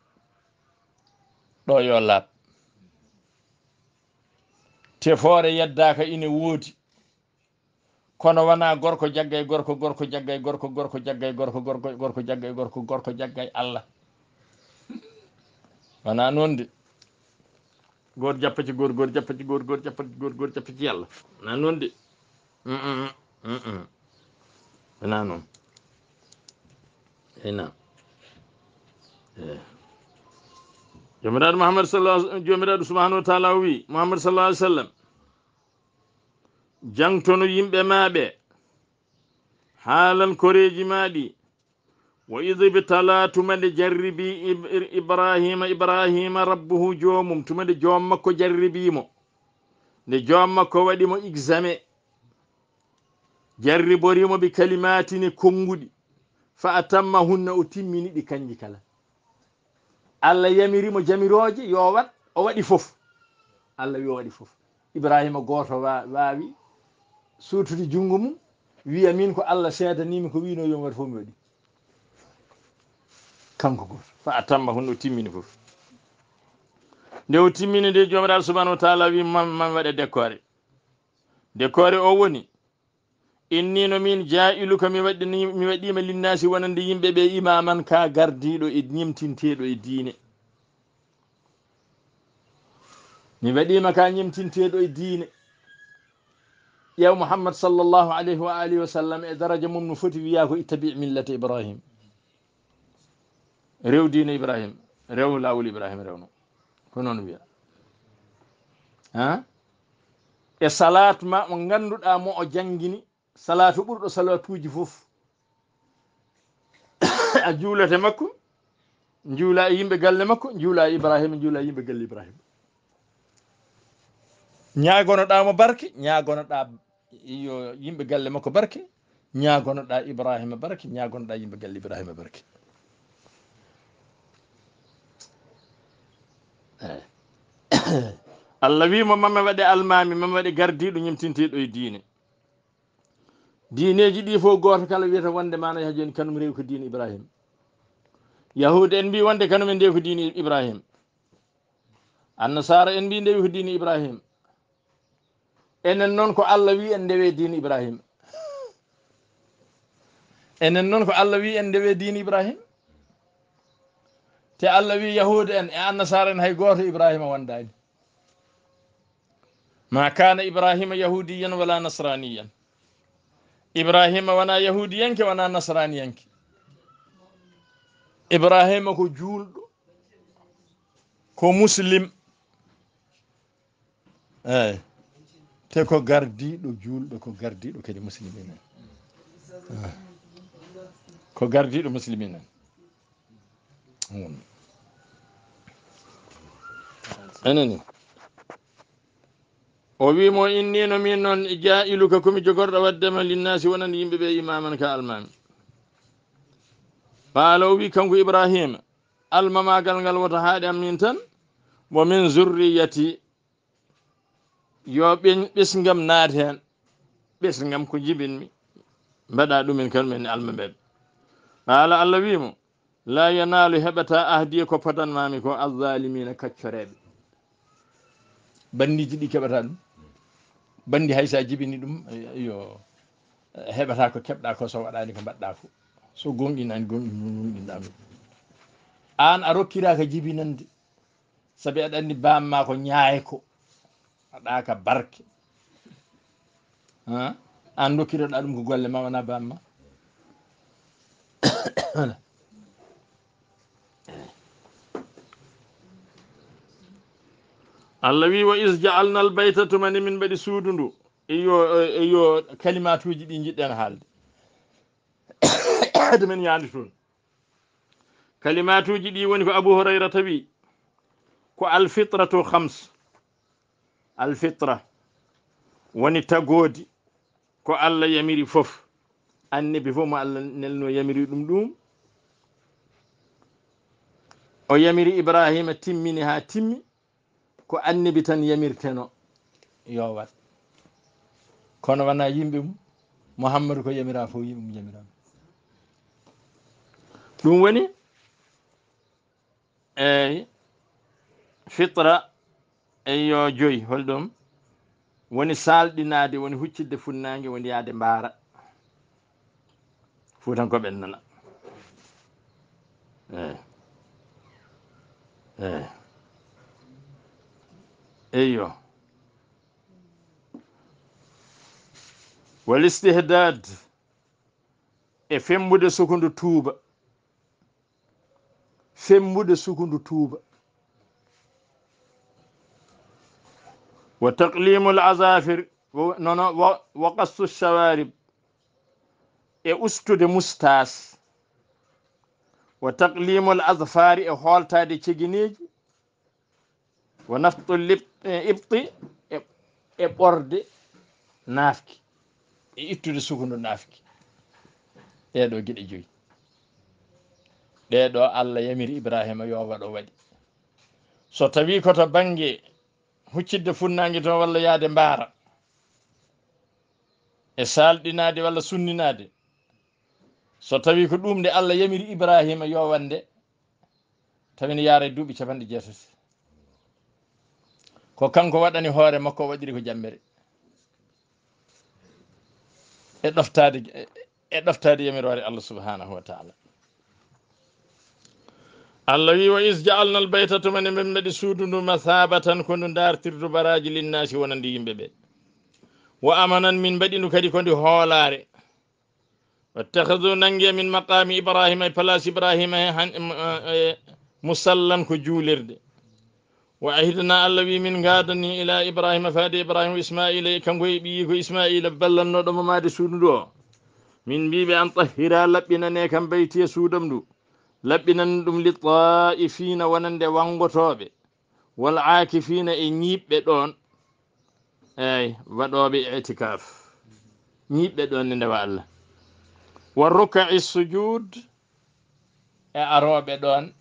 ɗo yo laaɓ tefoore yeddaka ine woodi kono wona gorko jaggay gorko gorko jaggay gorko gorko jaggay gorko gorko jaggay gorko gorko jaggay Allah wona noon de goto jappati goto goto jappati goto goto jappati goto goto jappati Allah wona noon de wona noon eyna jomiraɗo Muhammad jomiraɗo subhanahu wa taala wi Muhammad sallallahu alaihi wasallam jangtono yimɓe maɓe haalan koreji maɗi wa idh tala tumande jarribi ibrahima rabbuhu joomum tumande joom makko jarribimo nde joom makko waɗimo examen jarriborimo bi kalimatini konguɗi fa atamma hunna o timmini ɗi kanji kala Allah yamirimo jamiroje yo wat o waɗi fof Allah yo waɗi fof ibrahima goto wawi suutude jungo mum wiya min ko Allah seedanimi ko wino yo waɗi fof mi waɗi kanko goto fa atamma hunno timmini fof nde o timmini nde jomiraɗo subhanahu wa taala wi man waɗe décoré o woni inni no min jailuka mi waɗima linnasi wonande yimɓe ɓe imaman ka gardiɗo e ñimtinteɗo e diine mi waɗima ka ñimtinteɗo e diine ƴeew Muhammad sallllahu alayhi wa alihi wa sallam e daraja mum no foti wiya ko ittabi millata ibrahim rew diine ibrahim rew lawol ibrahima rewno ko noon wiya e salat ma mo ganduɗa mo o jangguini salatu ɓurɗo salatuji fof a juulete makko juula e yimɓe galle makko juula e ibrahima juula e yimɓe galle ibrahima ñagonoɗamo barke ñagonoɗa yo yimɓe galle makko barke ñagonoɗa ibrahima barke ñagonoɗa yimɓe galle ibrahima barke Allah wimo mama waɗe almami mama waɗe gardiɗo ñimtinteɗo e diine diineji ɗi fof goto kala wiyata wonde mana ha joni kanum rewi ko diine ibrahima yahude en mbi wonde kanumen ndewi ko diine ibrahima annasara en mbi ndewi ko diine ibrahima enen noon ko Allah wi en ndewe diine ibrahima enen noon ko Allah wi en ndewe diine ibrahima te Allah wi yahude en e annasara en hay goto ibrahima wondani ma kana ibrahima yahudiyan wala nasraniyan ibrahima wona yahudiyanke wona nasraniyanke ibrahima ko julɗo ko muslim eyi te ko gardiɗo julɗo ko gardiɗo kadi muslimin en ko gardiɗo muslimin en anani o wimo inni no min noon jailuka komi jogorɗo waddema linnasi wonande yimɓeɓe imaman ka almami qaala o wi kanko ibrahima almamagal ngal woto haaɗe am min tan mo min zurriyati yo ɓesgam naati hen ɓesgam ko jibinmi mbaɗa ɗumen kanumen almaɓeɓe qaala Allah wimo la yanalu heɓata ahdiye ko potanmami ko azzalimina kaccoreɓe bandiji ɗi keɓata ɗum bandi haysa jibini ɗum yo heɓata ko keɓɗa ko so waɗani ko mbaɗɗa ko so gonɗinani gonɗinɗa an a rokkiraka jibinande saabi aɗa andi bamma ko ñaaye ko aɗaka barke an dokkireɗa ɗum ko golle ma wona bamma Allah wi wa is ja'alna al bayta tumani min mbaɗi suudu ndu iyo kalimatuji ɗi jiɗɗen haalde hade men yandi toon kalimatuji ɗi woni ko Abu Hurairata wi ko alfitratu khams alfitra woni tagodi ko Allah yamiri fof annabi fof mo Allah nelno yamiri ɗum o yamiri Ibrahima timmini ha timmi ko annabi tan yamirteno yo wat kono wana yimɓe mum Muhammadu ko yamira fof yimɓe mum yamirama ɗum woni eyi fitra eyo joyi holɗum woni salɗinade woni huccidde funnangue woni yaade mbaara fuutankoɓe nana eyo wal istihdad e fembude sukundu tuuba fembude sukundu tuuba wa taqlimul azafir nono wa qassu shawarib e ustude mustas wa taqlimul azfari e holtade cegineji wa naftul ibti e ɓorde nafki e ittude sukundu nafki ɗeɗo gueɗe joyi ɗeɗo Allah yamiri Ibrahima yo waɗo waɗi so tawi koto banggue huccidde funnangue to walla yaade mbaara e salɗinade walla sunninade so tawi ko ɗum nde Allah yamiri Ibrahima yo wande tawine yaara e duuɓi 90 ko kanko waɗani hoore makko waɗiri ko jammere e ɗoftade yamirore Allah subhanahu wa ta'ala Allah wi wa is ja'alna al bayta tumani men mbeɗi suudu ndu mathabatan ko ndu dartirdu baraji linnasi wonandi yimɓeɓe wa amanan min mbaɗi ndu kadi ko ndi hoolare wattakhadhu nangue min maqami Ibrahima e place Ibrahima musallan ko juulirde wa ahidna Allah wi min gadani ila Ibrahima faade Ibrahima Ismaila e kanko e ɓiyi ko Ismaila ballannoɗo mamade suudu ndu o min mbiɓe an tahira laɓɓinane kam bayti e suudam ndu laɓɓinan ɗum li ta'ifina wonande wangotoɓe wal akifina e ñiɓɓe ɗon eyi waɗoɓe itikaf ñiɓɓe ɗon ne ndewa Allah wa ruka'i sujud e aroɓe ɗon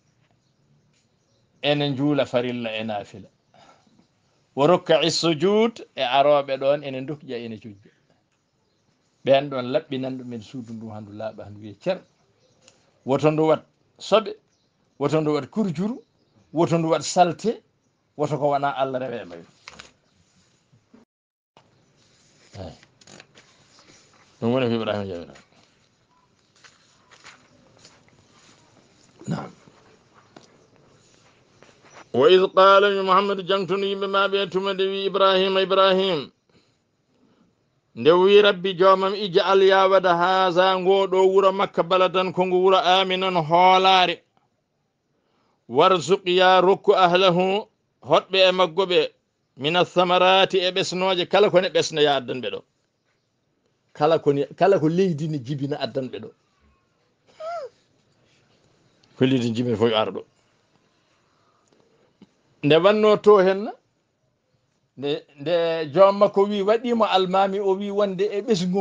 ene juula farilla e nafila wa ruka'i sujud e aroɓe ɗon ene dukƴa ene cujja ɓen ɗon laɓɓinan ɗumen suudu ndu handu laaɓa handu wiye cer woto ndu wat soɓe woto ndu wat kurjuru woto ndu wat salte woto ko wona Allah rewe mayo ɗum woni ko Ibrahima jawira nam wa id qala Muhammad jangtunu yimɓe maɓe tumade wi Ibrahim nde wi rabbi jomam ij'al ya wada haza ngoɗo wuro Makka baladan ko ngu wuro aminan hoolare warzuq ya rokku ahlahu hoɗɓe e maggoɓe min athamarati e ɓesnoje kala kone ɓesna ya addanɓe ɗo kala ko leydi ne jibina addanɓe ɗo ko leydi jibina fof yo ara ɗo nde wanno to henna nde joom makko wi waɗimo almami o wi wonde e ɓesgu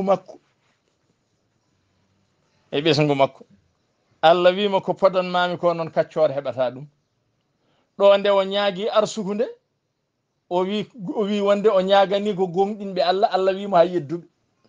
makko Allah wima ko podanmami ko noon kaccore heɓata ɗum ɗo nde o ñaagui arsugu nde o wi wonde o ñagani ko gonɗinɓe Allah wimo hay yedduɓe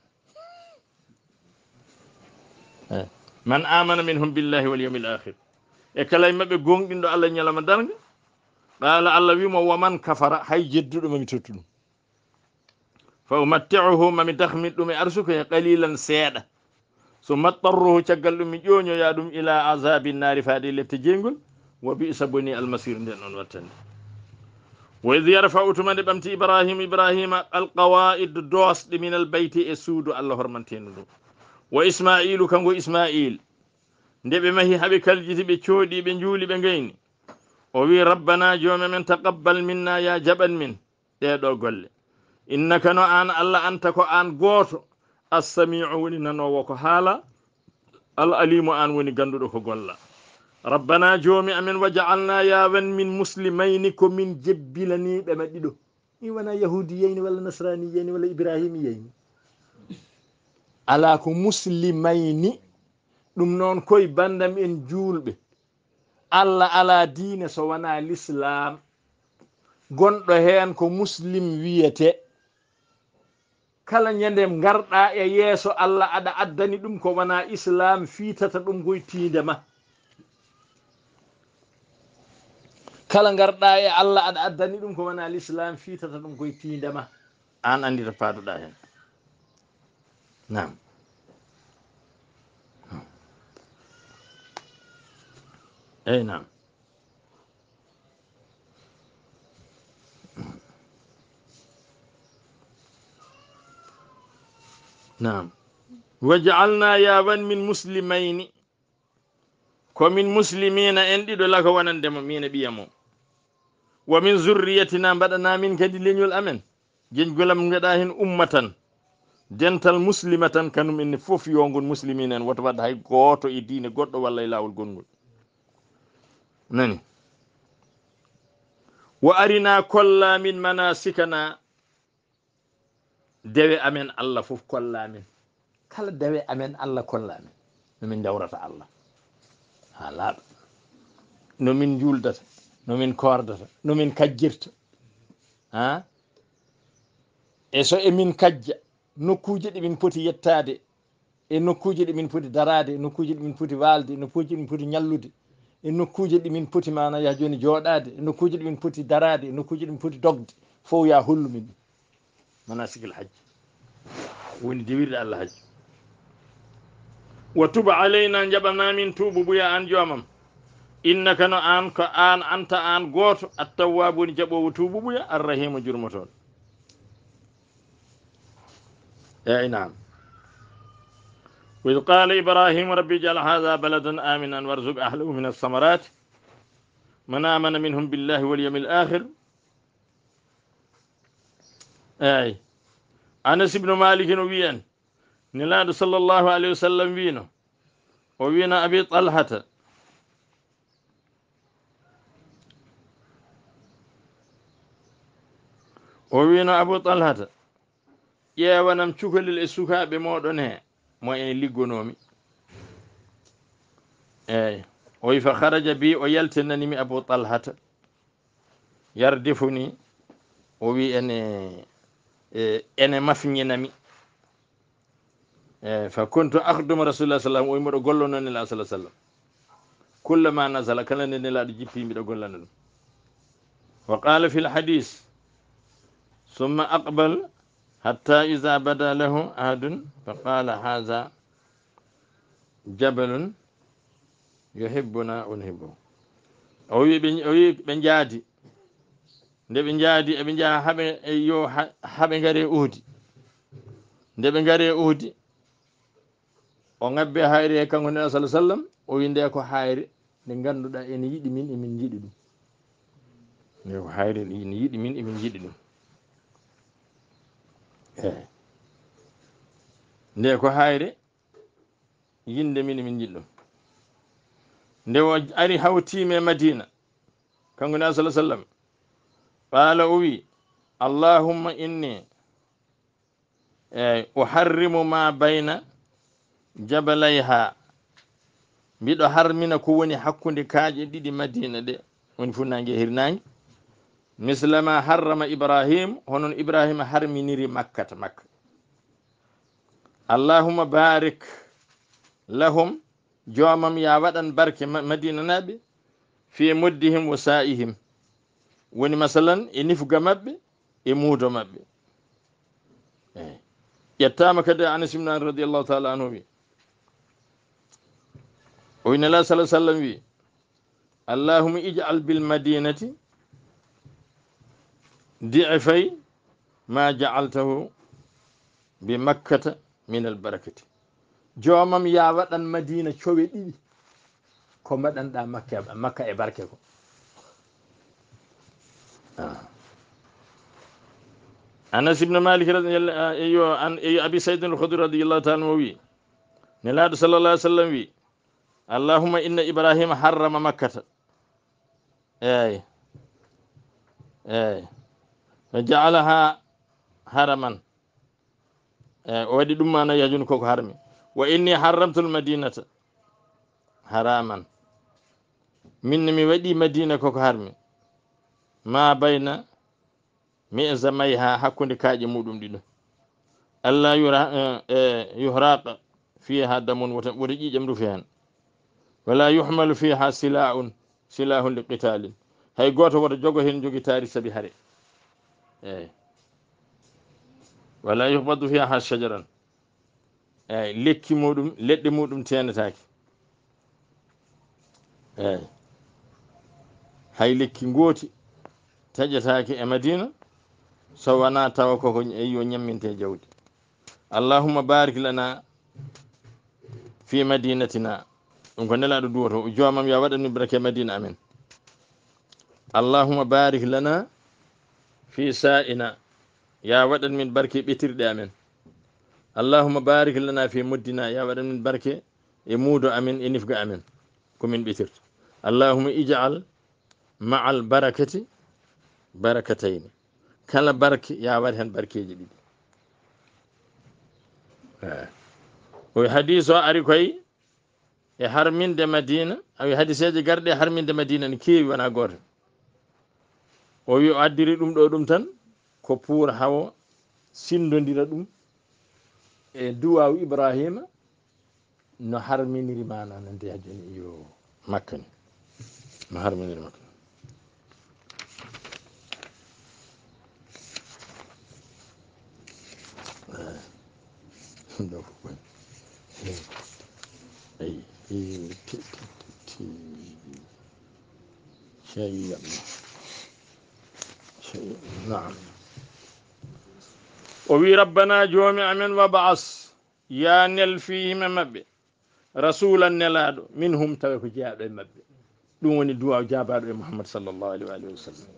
man amana minhum billahi wal yawmil akhir e kala mabɓe gonɗinɗo Allah ñalama darga qala Allah wimo waman kafara hay jedduɗo mami tottu ɗum fa umatti'uhu mami tahmid ɗum e arsuko e qalilan seeɗa summa tarruhu caggal ɗum mi ƴooñoya ɗum ila azabi nnaari faade lefte jeyngol wa bi'sa boni almasir nden on wattande wa id yarfa'u tuma nde ɓamti ibrahima alqawa'id doosɗe min albayti e suudu allah hormanteno ɗum wa ismailu kanko ismail nde ɓe mahi haɓe kaljiti ɓe cooɗi ɓe juuli ɓe gayni o wi rabbana joome men taqabbal minna ya jaɓan min ɗeɗo golle innaka no an allah anta ko an gooto assamiu woni nanowo ko haala al alimu an woni ganduɗo ko golla rabbana joomi amen wa jaalna yawan min muslimayni ko min jebbilaniɓe maɗɗiɗo i wona yahudi yeyni walla nasrani yeyni walla ibrahima yeyni ala ko muslimayni ɗum noon koye bandam en juulɓe allah ala diine so wona l'islam gonɗo heen ko muslim wiyete kala ñandem garɗa e yeeso allah aɗa addani ɗum ko wona islam fiitata ɗum koye tiinde ma kala garɗa e allah aɗa addani ɗum ko wona l'islam fiitata ɗum koye tiinde ma an andita paaduɗa heen nam eyi nam nam wa jaalna yawan min muslimayni komin muslimina en ɗiɗo lako wonandemo min e ɓiya mum wa min zurriyatina mbaɗana min kadi leñol amen jeñgolam gaɗa hen ummatan dental muslimatan kanum enne fof yongon muslimina en woto waɗa hay gooto e diine goɗɗo walla e lawol gongol nani wa arina kolla min manasikana dewe amen allah fof kolla min kala dewe amen allah kolla min nomin jawrata allah ha laaɓa nomin juuldata nomin kordata nomin kajjirta ha e so emin kajja nokkuje ɗe min poti yettade e nokkuje ɗe min poti darade e nokkuje ɗe min poti walde e nokkuje ɗe min poti ñallude e nokkuje ɗe min poti mana ya joni jooɗade e nokkuje ɗe min poti darade e nokkuje ɗe min poti dogde fof ya hollu min ɗum manasikil hajji woni dewirde allah hajji wa tuba alayna jaɓana min tuubu buya an joomam innaka no an ko an anta an gooto attawwabu woni jaɓowo tuubu buya arrahimu jurmotoɗo eyi nam وإذ قال إبراهيم ربي اجعل هذا بلدا آمنا وارزق أهله من الثمرات من آمن منهم بالله واليوم الآخر أي أنس بن مالك ويان نلاد صلى الله عليه وسلم وينه ووينا أبي طلحة ووينا أبو طلحة يا ونم شكل السكا بمودنه mo en liggonomi eyyi o wi fa haraja bi o yaltinanimi abou talhata yardifuni o wi ene mafñinami fa kuntu akhduma rasulullah sallam o wi mboɗo gollono nela sala sallam kullama nasala kala nde nelaɗo jippi mbiɗo gollana ɗum wa qala fi l hadis summa aqbal حتى إذا بدا له أحد فقال هذا جبل يحبنا ونحبه o wi ɓe jaadi nde ɓe jaadi eɓe jaha haɓe yo haɓe gare uhdi nde ɓe gare uhdi o ngabbe hayre e kanko nela sallah sallam o wi nde ko hayre nde ganduɗa ene yiɗi min emin jiɗi ɗum nde ko hayre ene yiɗi min emin jiɗi ɗum nde ko hayre yinde min emin jiɗi ɗum nde o ari hawtime madina kanko nela sallah sallam qala o wi allahumma inni uharrimu ma bayna jabalayha mbiɗo harmina ko woni hakkude kaaƴe ɗiɗi madina ɗe woni funnague e hirnague mislama harrama ibrahim honon ibrahima harminiri makkata makka allahumma barik lahum joomam ya waɗan barke madina naɓe fi muddihim wa sa'ihim woni masalan e nifga maɓɓe e muudo maɓɓe ƴettama kadi anas ibn an radiallahu taala anhu wi o wi nela salah sallam wi allahuma ij'al bil madinati di'fay ma ja'altahu bi makkata min al barakati jomam ya waɗan madina cowe ɗiɗi ko maɗanɗa makka e barke ko anas ibne malik yo abi sayd al khudri radiallahu taala mo wi nelaɗo sallallah alih sallam wi allahumma inna ibrahima harrama makkata eyyi fa jaalaha haraman o waɗi ɗum mana yajuni koko harmi wa inni harramtu l madinata haraman minne mi waɗi madina koko harmi ma bayna mi'za mayha hakkude kaaƴe muɗum ɗiɗo allah yuhraqa fiha damun woto ƴiƴam rufi hen wala yuhmalu fiha silahun li qitalin hay goto woto jogo hen jogi taari saabi haare eyyi wala yuhbadu fiha shajaran eyyi lekki muɗum leɗɗe muɗum tenetake eyyi hay lekki gooti taƴetake e madina so wona tawa koko yo ñamminte jawdi allahumma barik lana fi madinatina ɗum ko nelaɗo duwoto jomam ya waɗanmi barake madina amen allahumma barik lana fi sa'ina ya waɗan min barke ɓetirɗe amen allahumma barik lana fi muddina ya waɗan min barke e muudo amen e nifga amen komin ɓetirta allahumma ij'al ma'al barakati barakatayni kala barke ya waɗ hen barkeji ɗiɗi o hadis o ari koye e harminde madina awi hadiseje garɗe e harminde madina ne keewi wona goto o wi o addiri ɗum ɗo ɗum tan ko pour hawo sindodira ɗum e duwaw ibrahima no harminiri mana no ndeya joni yo makka ni no harminiri makka نعم ووي ربنا جومي أمن وبعث يا نل فيهم مبه رسولا نلادو منهم توك جاء مبه دوني دعاء جابر محمد صلى الله عليه وآله وسلم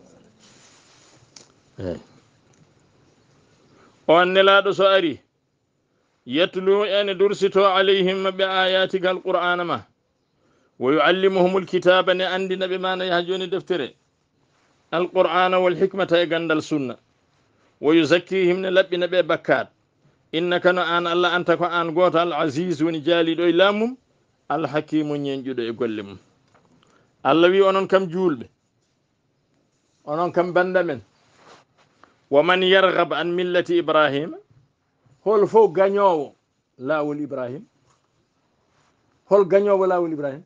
on nelaɗo so ari yatlu ene dursito alayhim be ayati gal qur'ana ma wa yuallimuhum alkitaba ne andina be mana ya joni deftere alqur'ana wal hikmata e gandal sunna wa yuzakkihim ne labbina be bakkat innaka no an allah anta ko an goto al aziz woni jaliɗo e lammum al hakimu ñenƴuɗo e golle mum allah wi onon kam julɓe onon kam bandamen wa man yarghab an millati ibrahima hol fo gañowo lawol ibrahim hol gañowo lawol ibrahim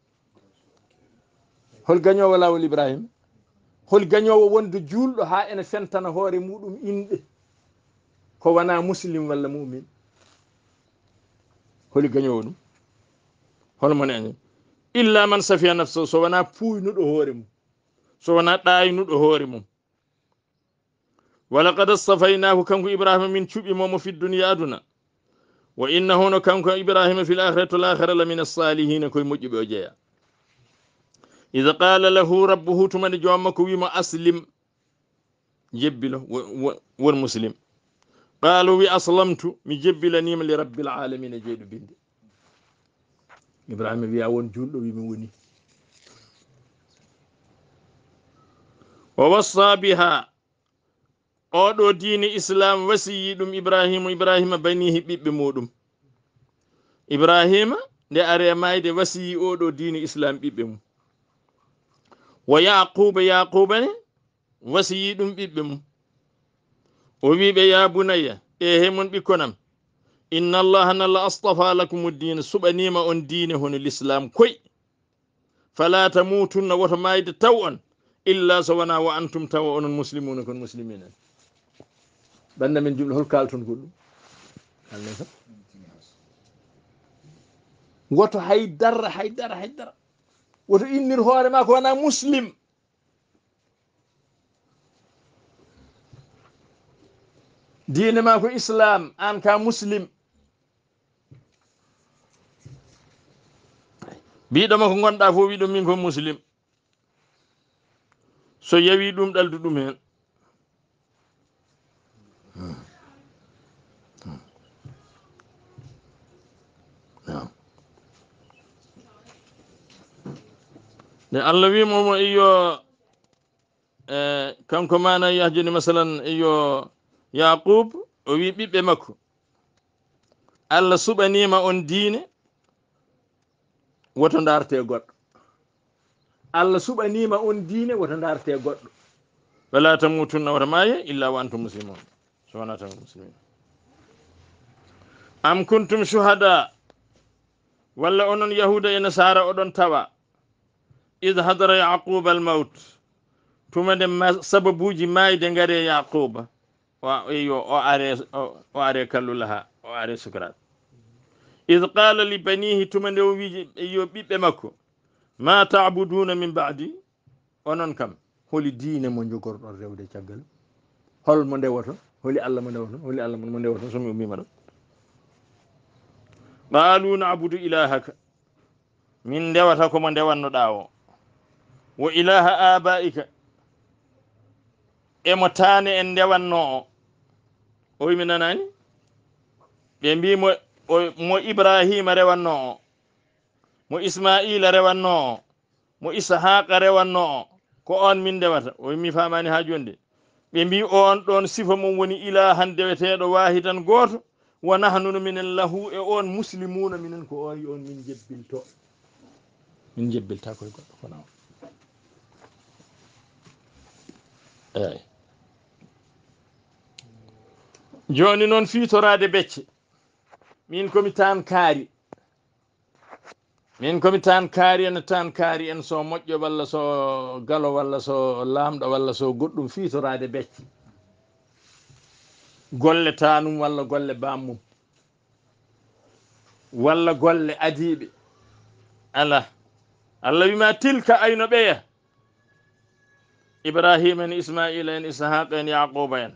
hol gañowo lawol ibrahim hol gañowo wonde julɗo ha ene fentana hoore muɗum inɗe ko wona muslim walla mumin holi gañowo ɗum holmon enen illa man safiya nafsahu so wona puynuɗo hoore mum so wona ɗaynuɗo hoore mum walaqad astafaynahu kanko ibrahima min cuɓimomo fi dunia aduna wa innahu no kanko ibrahima fi l akhirati l akhira la min assalihina koye moƴƴuɓe o jeeya ida qala lahu rabbuhu tumani jomma ko wimo aslim jebbilo won muslim qalu wi aslamtu mi jebbilanima li rabbil alamina jeeɗu binde ibrahima wiya won julɗo wimi woni wa wassa biha oɗo diine islam wasiyi ɗum ibrahima banihi ɓiɓɓe muɗum ibrahima nde are mayde wasiyi oɗo diine islam ɓiɓɓe mum wa yaquba ne wasiyi ɗum ɓiɓɓe mum o wiɓe ya bunayya e hemon ɓikkonam inna allaha nalla astafa lakum uddina suɓanima on diine hono l'islam koy fala tamutunna woto mayde taw on illa so wona wa antum tawa onon muslimuna kon muslimina banda men jumɗo hol kalton goɗɗum alne tan woto haydara woto innir hoore ma ko wona muslim diine ma ko islam an ka muslim mbiɗoma ko gonɗa fof wiɗo min ko muslim so yawi ɗum ɗaldu ɗum hen nde Allah wimomo iyo kanko mana yahjoni masalan iyo yaqub o wi ɓiɓɓe makko Allah suɓanima on diine woto darte goɗɗo Allah suɓanima on diine woto darte goɗɗo wala tamutunna wata maye illa wa antum muslimun so wona tan muslimin am kuntum shuhada walla onon yahuda e nasara oɗon tawa id hadara yaquba al maut tumade sababuji mayde ngare yaquba o are kallulaha o are sukarat id qala li banihi tumade o wiji yo ɓiɓɓe makko ma ta'buduna min ba'di onon kam holi diine mo jogorɗon rewde caggal hol mo ndewoto holi Allah mo ndewoto holi Allah mo ndewoto somi ummima ɗo qalu na'budu ilahaka min ndewata komo ndewannoɗa o wa ilaha abaika emo tane en ndewanno o wimi nanani ɓe mbi mo ibrahima rewanno o mo ismaila rewanno o mo ishaqa rewanno o ko on min ndewata o wimi famani ha jonde ɓe mbi on ɗon sifa mum woni ilahan deweteɗo wahidan goto wa nahnu minen lahu e on muslimuna minen ko on on min jebbilto min jebbilta koye goɗɗo kona o eyyi joni noon fiitorade becce min komi tan kaari ene tan kaari en so moƴƴo walla so galo walla so lamɗo walla so goɗɗum fiitorade becce golle tanum walla golle bammum walla golle adiɓe ala Allah wima tilka ayno ɓeya ibrahima en ismaila en ishaqa en yaquba en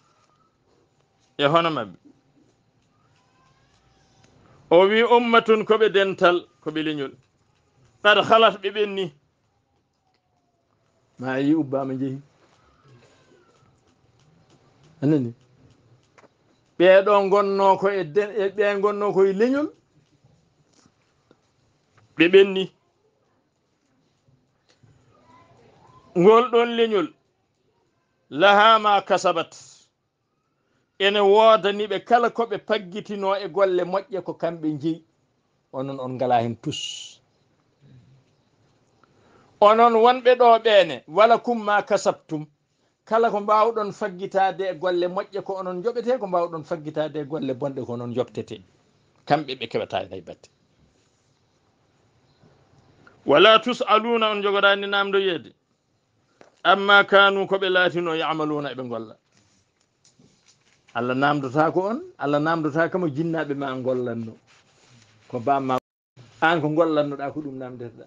e hono mabɓe o wi ummatun koɓe dental koɓe leñol qad halat ɓe ɓenni ma yi ubbama jeehi anani ɓeɗo gonno ko ɓe gonno koye leñol ɓe ɓenni ngol ɗon leñol laha ma kasabat ene wodaniɓe kala koɓe paggitino e golle moƴƴe ko kamɓe jeeyi onon on ngala hen tus onon wonɓe ɗo ɓene wala kumma kasabtum kala ko mbawɗon faggitade e golle moƴƴe ko onon joɓete ko mbawɗon faggitade e golle bonɗe ko onon joɓtete kamɓe ɓe keɓata hay batte wala tusaluna on jogorani namdo yeede amma kanu koɓe laatino yamaluna eɓe golla Allah namdota ko on Allah namdota kamo jinnaɓe ma gollanno ko bamma an ko gollannoɗa ko ɗum namdeteɗa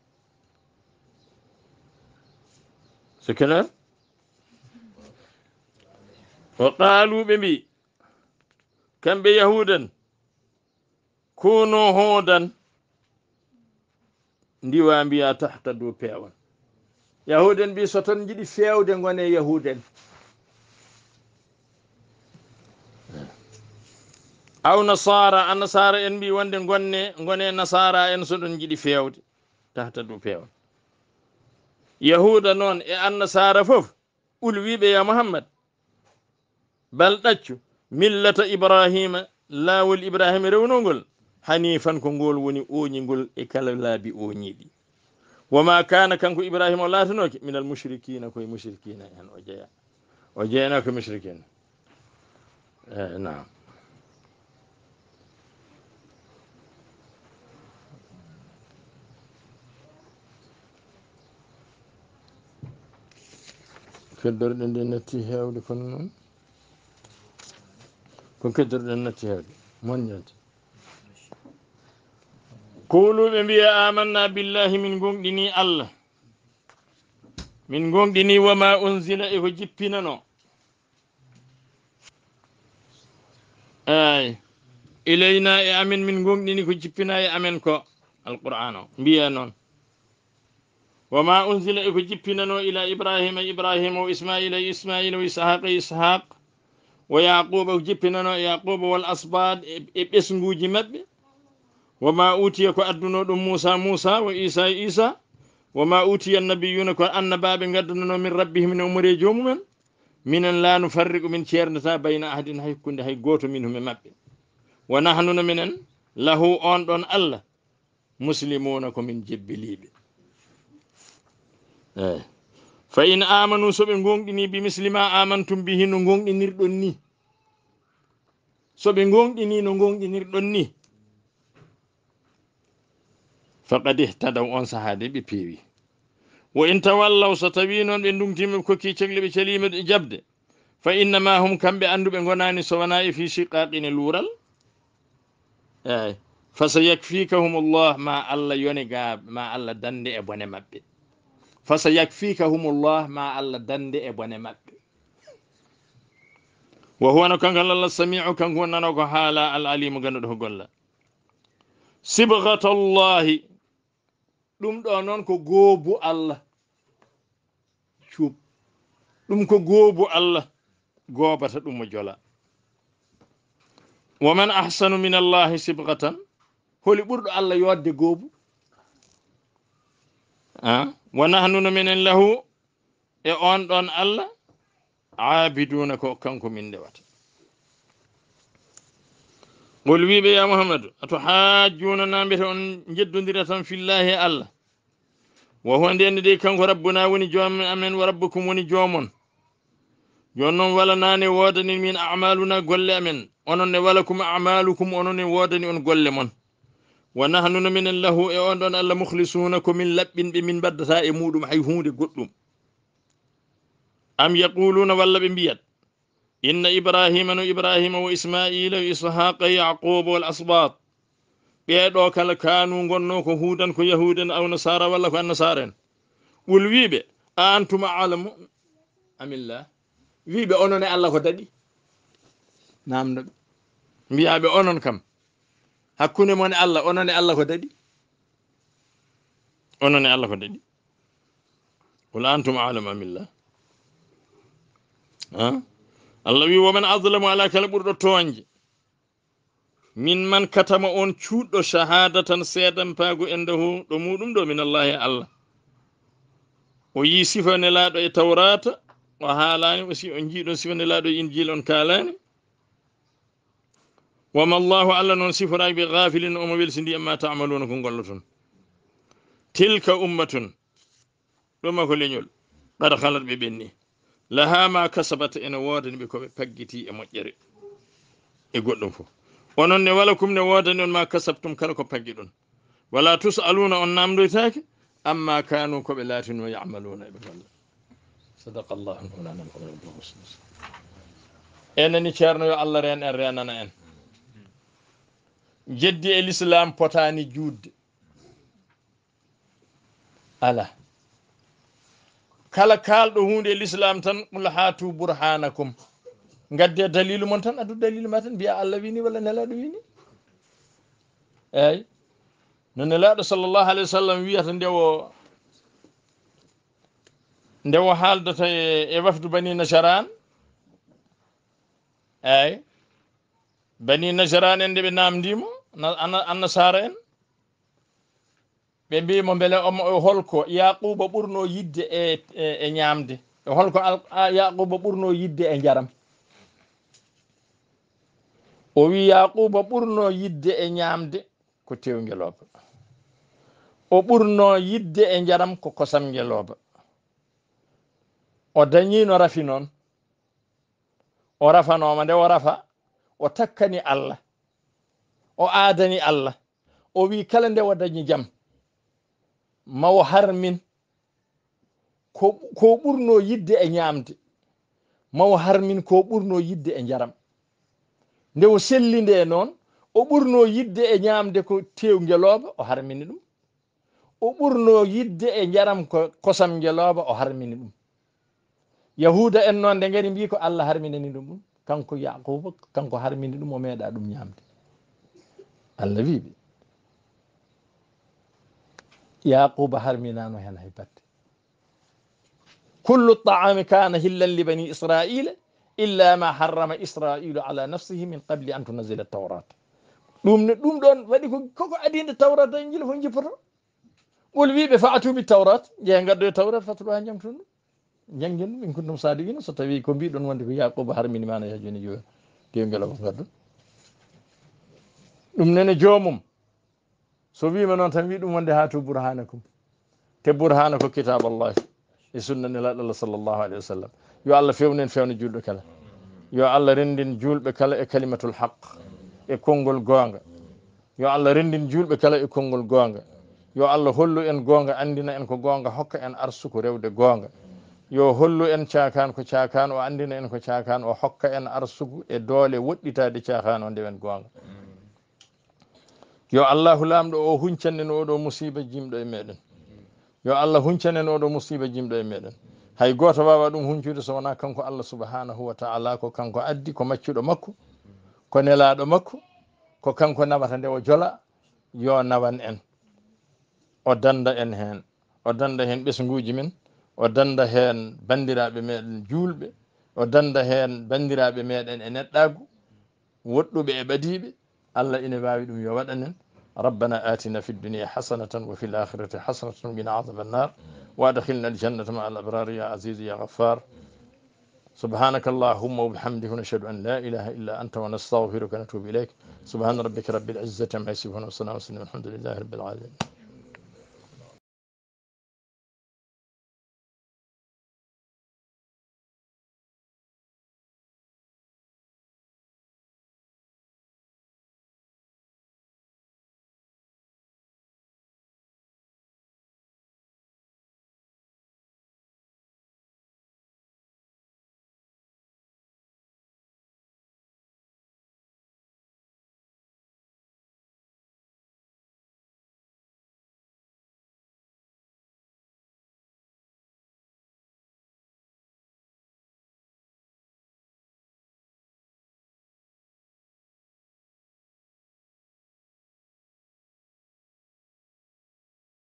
c'est clair o qaalu ɓe mbi kamɓe yahudan kuno hudan ndiwa mbiya tahta dow peewal yahuden mbi so tan jiɗi fewde gone yahuden aw nasara annasara en mbi wonde gone nasara en so ɗon jiɗi fewde tahta dow peewal yahuda noon e annasara fof ulwiɓe ya muhammad bal ɗaccu millata ibrahima laawol ibrahima rewnogol hanifan ko ngol woni oñigol e kala laabi oñiɗi wama kana kanko ibrahima o laatanoke minal mushrikina koye mushrikina en o jeeyana ko mushrikina naam keddorɗe nde natti hewde kono noon ko keddirɗen natti heewde moññode kuluɓe mbiya amanna billahi min gonɗini allah min gonɗini wama unzila eko jippinano ay ilayna e amen min gonɗini ko jippina e amen ko alquran o mbiya noon wama unzila eko jippinano ila ibrahima ibrahima o ismaila e ismaila o ishaqa e ishaq wa yaquba ko jippinano e yaquba wal asbad e ɓesguji mabɓe wama utiya ko adduno ɗum musa musa wa isa e isa wama utiya annabiyuna ko annabaɓe gaddunano min rabbihim ne umore jomumen minen la nufarriqu min ceernata bayna ahadin hakkude hay goto minhum e mabɓe wa nahnu no minen lahu on ɗon allah muslimuna komin jebbiliɓe eyi fa in amanu soɓe gonɗini bi mislima amantum bihi no gonɗinirɗon ni soɓe gonɗini no gonɗinirɗon ni faqad ihtadaw on sahade ɓe peewi wa in tawallaw so tawi noon ɓe ndungtima ɓe kokki cegle ɓe calima e jabde fa innama hum kamɓe anduɓe gonani so wona e fi shiqaqine luural eyi fa sa yakfikahumullah ma allah yone ga ma allah dande e bone mabɓe fa sa yakfikahumullah ma allah dande e bone mabɓe wa huwa no kankal allah samiu kanko nano ko haala al alimu ganduɗo ko golla sibghatallahi ɗum ɗo noon ko goobu allah cuuɓ ɗum ko goobu allah goobata ɗum o jola wa man ahsanu min allahi sibghatan holi ɓurɗo allah yodde goobu wa nahnu no minen lahu e on ɗon allah aabiduna ko kanko min ndewata qul wiɓe ya muhammadu ato hajjuna nambete on jeddodira tan fillahi allah wa huwa nde de kanko rabbuna woni joom amen wa rabbukum woni joomon joni noon wala nane wodani min amaluna golle amen onon ne wala kum amalukum onon ne wodani on golle mon wa nahnu no minen lahu e on ɗon allah mukhlisuna komin laɓɓinɓe min baddata e muɗum hay hunde goɗɗum am yaquluna walla ɓe mbiyat inna ibrahima no ibrahima wa ismaila wa ishaqa yaquba wal asbat ɓeɗo kala kanu gonno ko hudan ko yahuden aw nasara walla ko annasara en ɓul wiɓe a antum alamu amillah wiɓe onon e allah ko daɗi namdoɓe mbiyaɓe onon kam hakkude mon e allah onon e allah ko daɗi onon e allah ko daɗi qul antum alamu amillah allah wi woman adlamu ala kala ɓurɗo toñje min man katama on cuuɗɗo shahadatan seedan paago endahu ɗo muɗum ɗo min allahi e allah o yi sifa nelaɗo e tawrata o haalani aussi o jiiɗon sifa nelaɗo e injil on kalani wama allahu allah noon siforaki ɓe gafilin omo welsidi amma tamaluna ko golloton tilka ummatun ɗuma ko leñol qad halat ɓe ɓenni laha ma kasabata ene wodani ɓe koɓe paggiti e moƴƴere e goɗɗum fof onon ne wala kum ne wodani on ma kasabtum kala ko paggi ɗon wala tusaluna on namdoytake amma kanu koɓe laatino yamaluna eɓe golla sadaqa llahu mawlana enani ceerno yo allah ren en renana en jeddi e l'islam potani juutde ala kala kalɗo hunde e l'islam tan qul hatu burhanakum gadde dalilu mon tan addu dalilu ma tan mbiya allah wini walla nelaɗo wini eyyi no nelaɗo sallllahu alayhi wa sallam wiyata ndewo haaldata e wafdu bani najaran eyyi bani najaran en nde ɓe namdimo annasara en ɓe mbimo beele omo holko yaquba ɓurno yidde e ñamde e holko yaquba ɓurno yidde e jaram o wi yaquba ɓurno yidde e ñamde ko tew ngeloba o ɓurno yidde e jaram ko kosam ngeloba o dañino rafi noon o rafanoma nde o rafa o takkani allah o aadani allah o wi kala nde o dañi jaam mawo harmin ko ɓurno yidde e ñamde mawo harmin ko ɓurno yidde e jaram nde o selli nde noon o ɓurno yidde e ñamde ko tew ngeloba o harmini ɗum o ɓurno yidde e jaram ko kosam ngeloba o harmini ɗum yahuda en noon nde gari mbi ko Allah harminani ɗum kanko yaquba kanko harmini ɗum o meeɗa ɗum ñamde Allah wiɓe yaquba harminano hen hay batte kullu taami kana hillan li bani israila illa ma harrama israilu ala nafsihi min qabli an tunazila tawrat ɗum ne ɗum ɗon waɗi koko adinde tawrat en jila fo jippoto ɓol wiɓe fa atubi tawrat jeeya gaddo e tawrat fattuɗo jam tun janggen ɗum in kuntum sadiqina so tawi ko mbiɗon wonde ko yaquba harmini mana ya joni jo dewguel ko gaddo ɗum nene joomum so wima noon tan wi ɗum wonde hatu burhanakum te burhana ko kitaballahi e sunna nelaɗo Allah sallllahu alayhi wa sallam yo Allah fewnen fewna julɗo kala yo Allah rendin julɓe kala e kalimatul haq e konngol goonga yo Allah rendin julɓe kala e konngol goonga yo Allah hollu en goonga andina en ko goonga hokka en arsuku rewde goonga yo hollu en caakan ko caakan o andina en ko caakan o hokka en arsuku e doole woɗɗitade caakan o ndewen goonga yo Allahu lamɗo o huncanen oɗo musiba jimɗo e meɗen yo Allah huncanen oɗo musiba jimɗo e meɗen hay goto wawa ɗum huncude so wona kanko Allah subhanahu wa ta'ala ko kanko addi ko maccuɗo makko ko nelaɗo makko ko kanko nawata nde o jola yo nawan en o danda en hen o danda hen ɓesguji men o danda hen bandiraɓe meɗen julɓe o danda hen bandiraɓe meɗen e neɗɗagu woɗɗuɓe e ɓadiɓe Allah ina wawi ɗum yo waɗanen ربنا آتنا في الدنيا حسنة وفي الآخرة حسنة وقنا عذاب النار وأدخلنا الجنة مع الأبرار يا عزيز يا غفار سبحانك اللهم وبحمدك نشهد أن لا إله إلا أنت ونستغفرك ونتوب إليك سبحان ربك رب العزة عما يصفون وسلام على المرسلين والحمد لله رب العالمين